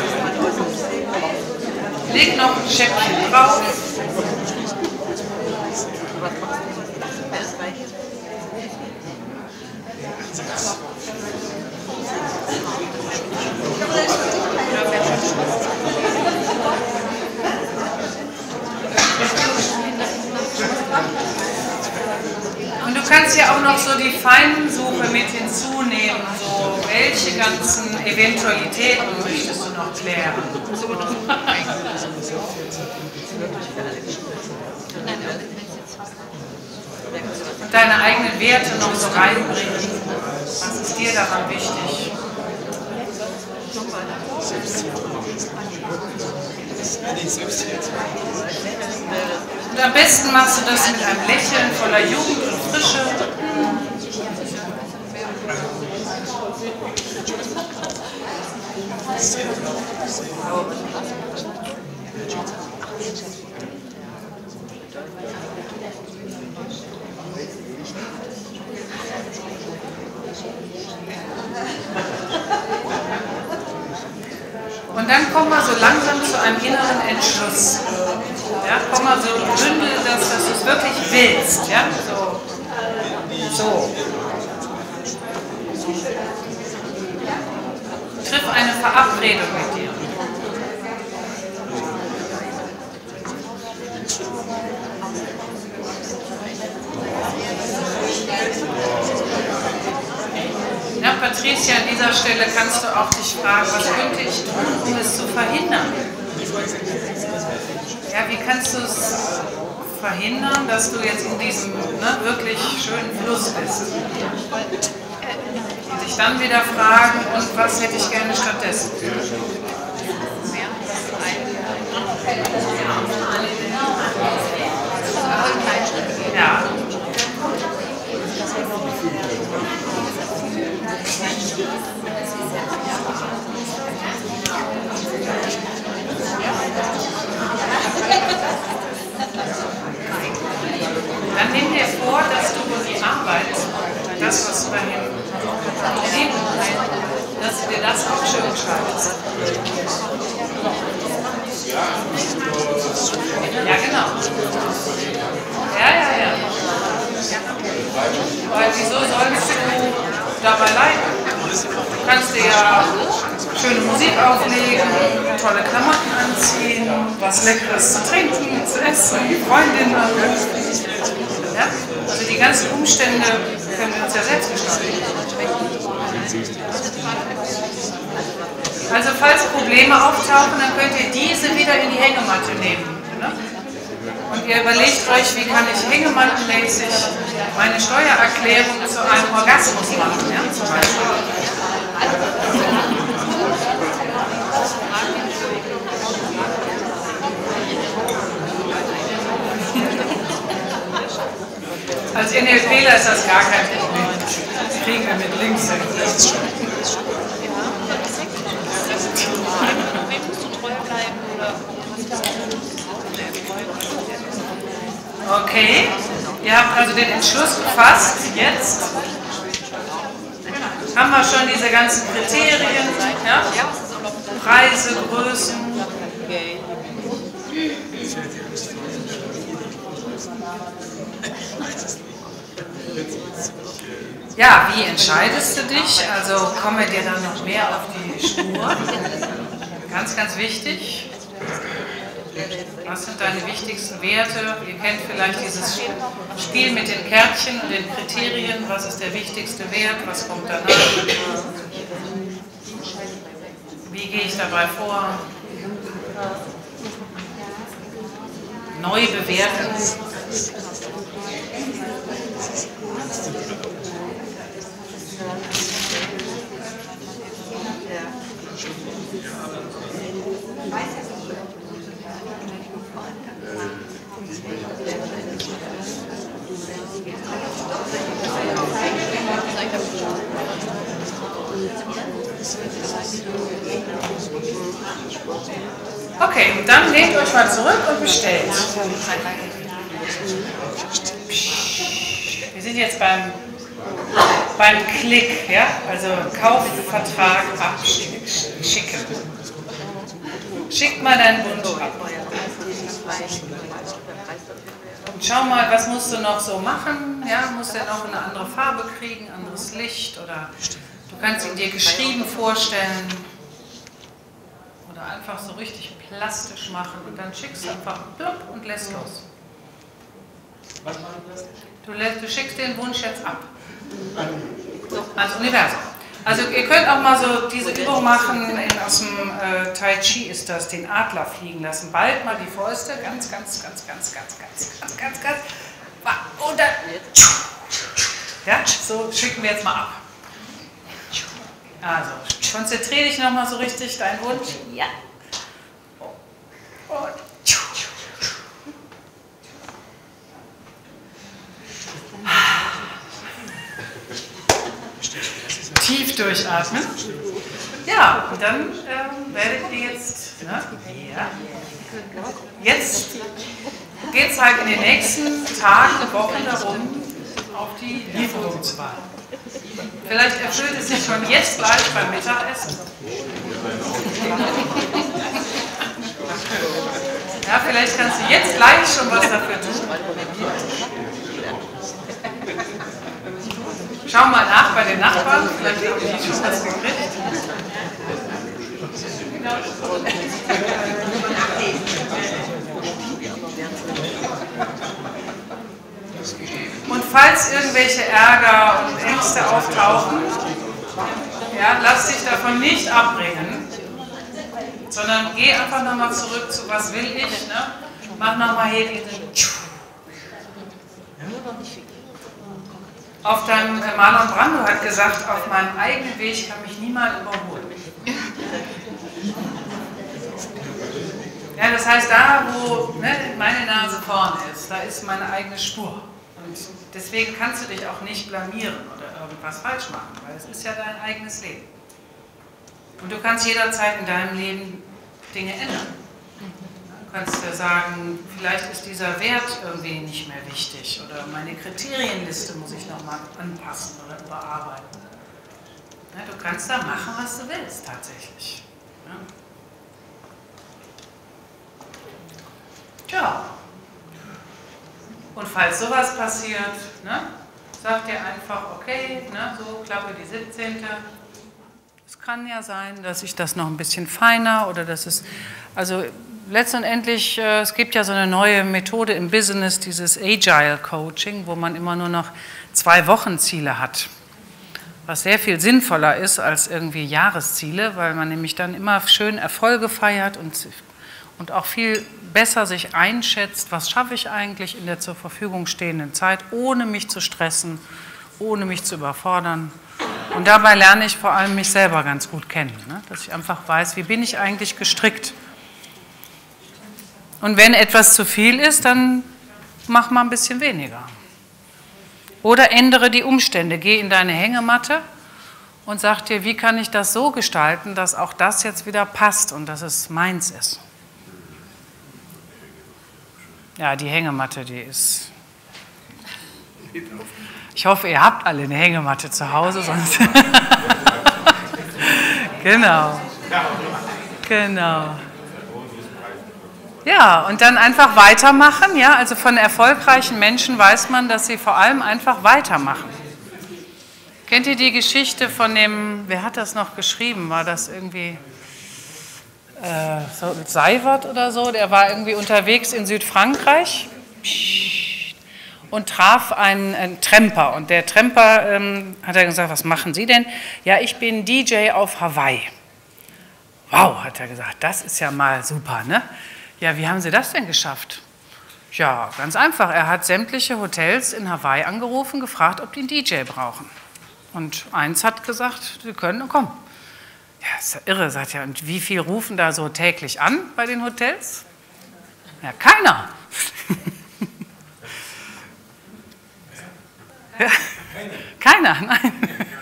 Leg noch ein Schäppchen drauf. Und du kannst ja auch noch so die Feinsuche mit hinzunehmen, so welche ganzen Eventualitäten möchtest du noch klären. Und deine eigenen Werte noch so reinbringen. Was ist dir daran wichtig? Und am besten machst du das mit einem Lächeln voller Jugend und Frische. Und dann kommen wir so langsam zu einem inneren Entschluss. Ja, komm mal so bündel das, dass du es wirklich willst. Ja? So. Triff eine Verabredung mit dir. Ja, Patricia, an dieser Stelle kannst du auch dich fragen, was könnte ich tun, um es zu verhindern? Ja, wie kannst du es verhindern, dass du jetzt in diesem wirklich schönen Fluss bist? Und dich dann wieder fragen, und was hätte ich gerne stattdessen? Ja. Dann nimm dir vor, dass du die Arbeit, das, was du da hinten dass du dir das auch schön schreibst. Ja, genau. Ja. Weil wieso sollst du dabei leiden? Du kannst dir ja schöne Musik auflegen, tolle Klamotten anziehen, was Leckeres zu trinken, zu essen, Freundinnen anrufen. Ja? Also die ganzen Umstände können wir uns ja selbst gestalten. Also falls Probleme auftauchen, dann könnt ihr diese wieder in die Hängematte nehmen. Ne? Und ihr überlegt euch, wie kann ich hängemattenmäßig meine Steuererklärung zu einem Orgasmus machen, ja, zum Beispiel. Als NLPler ist das gar kein Problem. Das kriegen wir mit links hin. Wem musst du treu bleiben oder Okay, ihr habt also den Entschluss gefasst. Jetzt haben wir schon diese ganzen Kriterien, ja? Preise, Größen. Ja, wie entscheidest du dich? Also komme dir dann noch mehr auf die Spur. Ganz, ganz wichtig. Was sind deine wichtigsten Werte? Ihr kennt vielleicht dieses Spiel mit den Kärtchen und den Kriterien. Was ist der wichtigste Wert? Was kommt danach? Wie gehe ich dabei vor? Neu bewerten. Okay, dann lehnt euch mal zurück und bestellt. Wir sind jetzt beim Klick, ja? Also Kaufvertrag abschicken. Schick mal deinen Wunsch ab. Und schau mal, was musst du noch so machen? Ja, musst du noch eine andere Farbe kriegen, anderes Licht oder du kannst ihn dir geschrieben vorstellen oder einfach so richtig plastisch machen und dann schickst du einfach plopp und lässt los. Was machen das? Du schickst den Wunsch jetzt ab ans Universum. Also ihr könnt auch mal so diese Übung machen, aus dem Tai Chi ist das, den Adler fliegen lassen. Bald mal die Fäuste, ganz. Und dann, ja, so schicken wir jetzt mal ab. Also, konzentriere dich nochmal so richtig, dein Wunsch. Ja. Und tief durchatmen. Ja, und dann werdet ihr jetzt, ne? Ja. Jetzt geht es halt in den nächsten Tagen, Wochen darum, auf die Lieferung zu warten. Vielleicht erfüllt es sich schon jetzt gleich beim Mittagessen. Ja, vielleicht kannst du jetzt gleich schon was dafür tun. Schau mal nach bei den Nachbarn, vielleicht haben die schon was gekriegt. Und falls irgendwelche Ärger und Ängste auftauchen, ja, lass dich davon nicht abbringen, sondern geh einfach nochmal zurück zu was will ich, ne? Mach nochmal hier diesen auf deinem Marlon Brando hat gesagt, auf meinem eigenen Weg kann mich niemand überholen. Ja, das heißt, da wo meine Nase vorne ist, da ist meine eigene Spur. Und deswegen kannst du dich auch nicht blamieren oder irgendwas falsch machen, weil es ist ja dein eigenes Leben. Und du kannst jederzeit in deinem Leben Dinge ändern. Du kannst ja sagen, vielleicht ist dieser Wert irgendwie nicht mehr wichtig oder meine Kriterienliste muss ich nochmal anpassen oder überarbeiten. Ja, du kannst da machen, was du willst, tatsächlich. Ja. Tja. Und falls sowas passiert, ne, sagt ihr einfach, okay, ne, so Klappe die 17. Es kann ja sein, dass ich das noch ein bisschen feiner oder dass es, also letztendlich, es gibt ja so eine neue Methode im Business, dieses Agile Coaching, wo man immer nur noch 2 Wochenziele hat. was sehr viel sinnvoller ist als irgendwie Jahresziele, weil man nämlich dann immer schön Erfolge feiert und auch viel besser sich einschätzt, was schaffe ich eigentlich in der zur Verfügung stehenden Zeit, ohne mich zu stressen, ohne mich zu überfordern. Und dabei lerne ich vor allem mich selber ganz gut kennen, ne? Dass ich einfach weiß, wie bin ich eigentlich gestrickt. Und wenn etwas zu viel ist, dann mach mal ein bisschen weniger. Oder ändere die Umstände, geh in deine Hängematte und sag dir, wie kann ich das so gestalten, dass auch das jetzt wieder passt und dass es meins ist. Ja, die Hängematte, die ist... Ich hoffe, ihr habt alle eine Hängematte zu Hause, sonst... Genau. Genau. Ja, und dann einfach weitermachen. Ja? Also von erfolgreichen Menschen weiß man, dass sie vor allem einfach weitermachen. Kennt ihr die Geschichte von dem, wer hat das noch geschrieben? War das irgendwie Seiwert oder so? Der war irgendwie unterwegs in Südfrankreich und traf einen Tramper. Und der Tramper hat er gesagt, was machen Sie denn? Ja, ich bin DJ auf Hawaii. Wow, hat er gesagt, das ist ja mal super, ne? Ja, wie haben Sie das denn geschafft? Ja, ganz einfach. Er hat sämtliche Hotels in Hawaii angerufen, gefragt, ob die einen DJ brauchen. Und eins hat gesagt, Sie können, komm. Ja, ist ja irre, sagt er. Und wie viel rufen da so täglich an bei den Hotels? Ja, keiner. Ja, keiner, nein.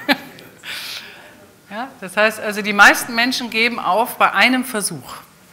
Ja, das heißt also, die meisten Menschen geben auf bei einem Versuch.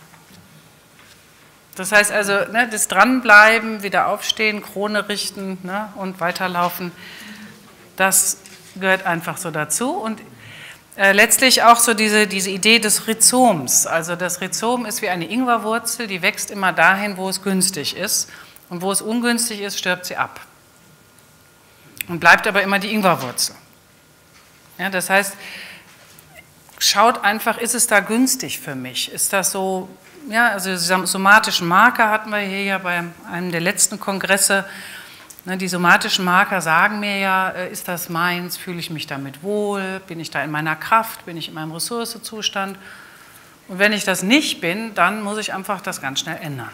Das heißt also, ne, das Dranbleiben, wieder aufstehen, Krone richten, ne, und weiterlaufen, das gehört einfach so dazu. Und letztlich auch so diese Idee des Rhizoms. Also das Rhizom ist wie eine Ingwerwurzel, die wächst immer dahin, wo es günstig ist. Und wo es ungünstig ist, stirbt sie ab. Und bleibt aber immer die Ingwerwurzel. Ja, das heißt, schaut einfach, ist es da günstig für mich? Ist das so... Ja, also die somatischen Marker hatten wir hier ja bei einem der letzten Kongresse. Die somatischen Marker sagen mir ja, ist das meins, fühle ich mich damit wohl, bin ich da in meiner Kraft, bin ich in meinem Ressourcezustand. Und wenn ich das nicht bin, dann muss ich einfach das ganz schnell ändern.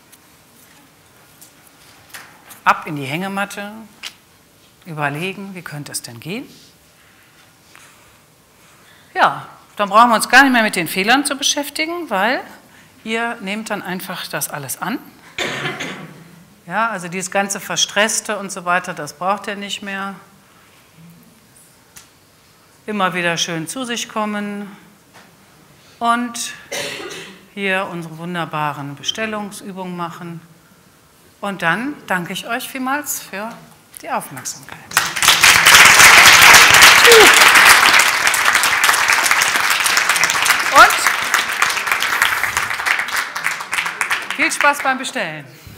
Ab in die Hängematte, überlegen, wie könnte es denn gehen? Ja, dann brauchen wir uns gar nicht mehr mit den Fehlern zu beschäftigen, weil... Ihr nehmt dann einfach das alles an. Ja, also dieses ganze Verstresste und so weiter, das braucht ihr nicht mehr. Immer wieder schön zu sich kommen. Und hier unsere wunderbaren Bestellungsübungen machen. Und dann danke ich euch vielmals für die Aufmerksamkeit. Und viel Spaß beim Bestellen.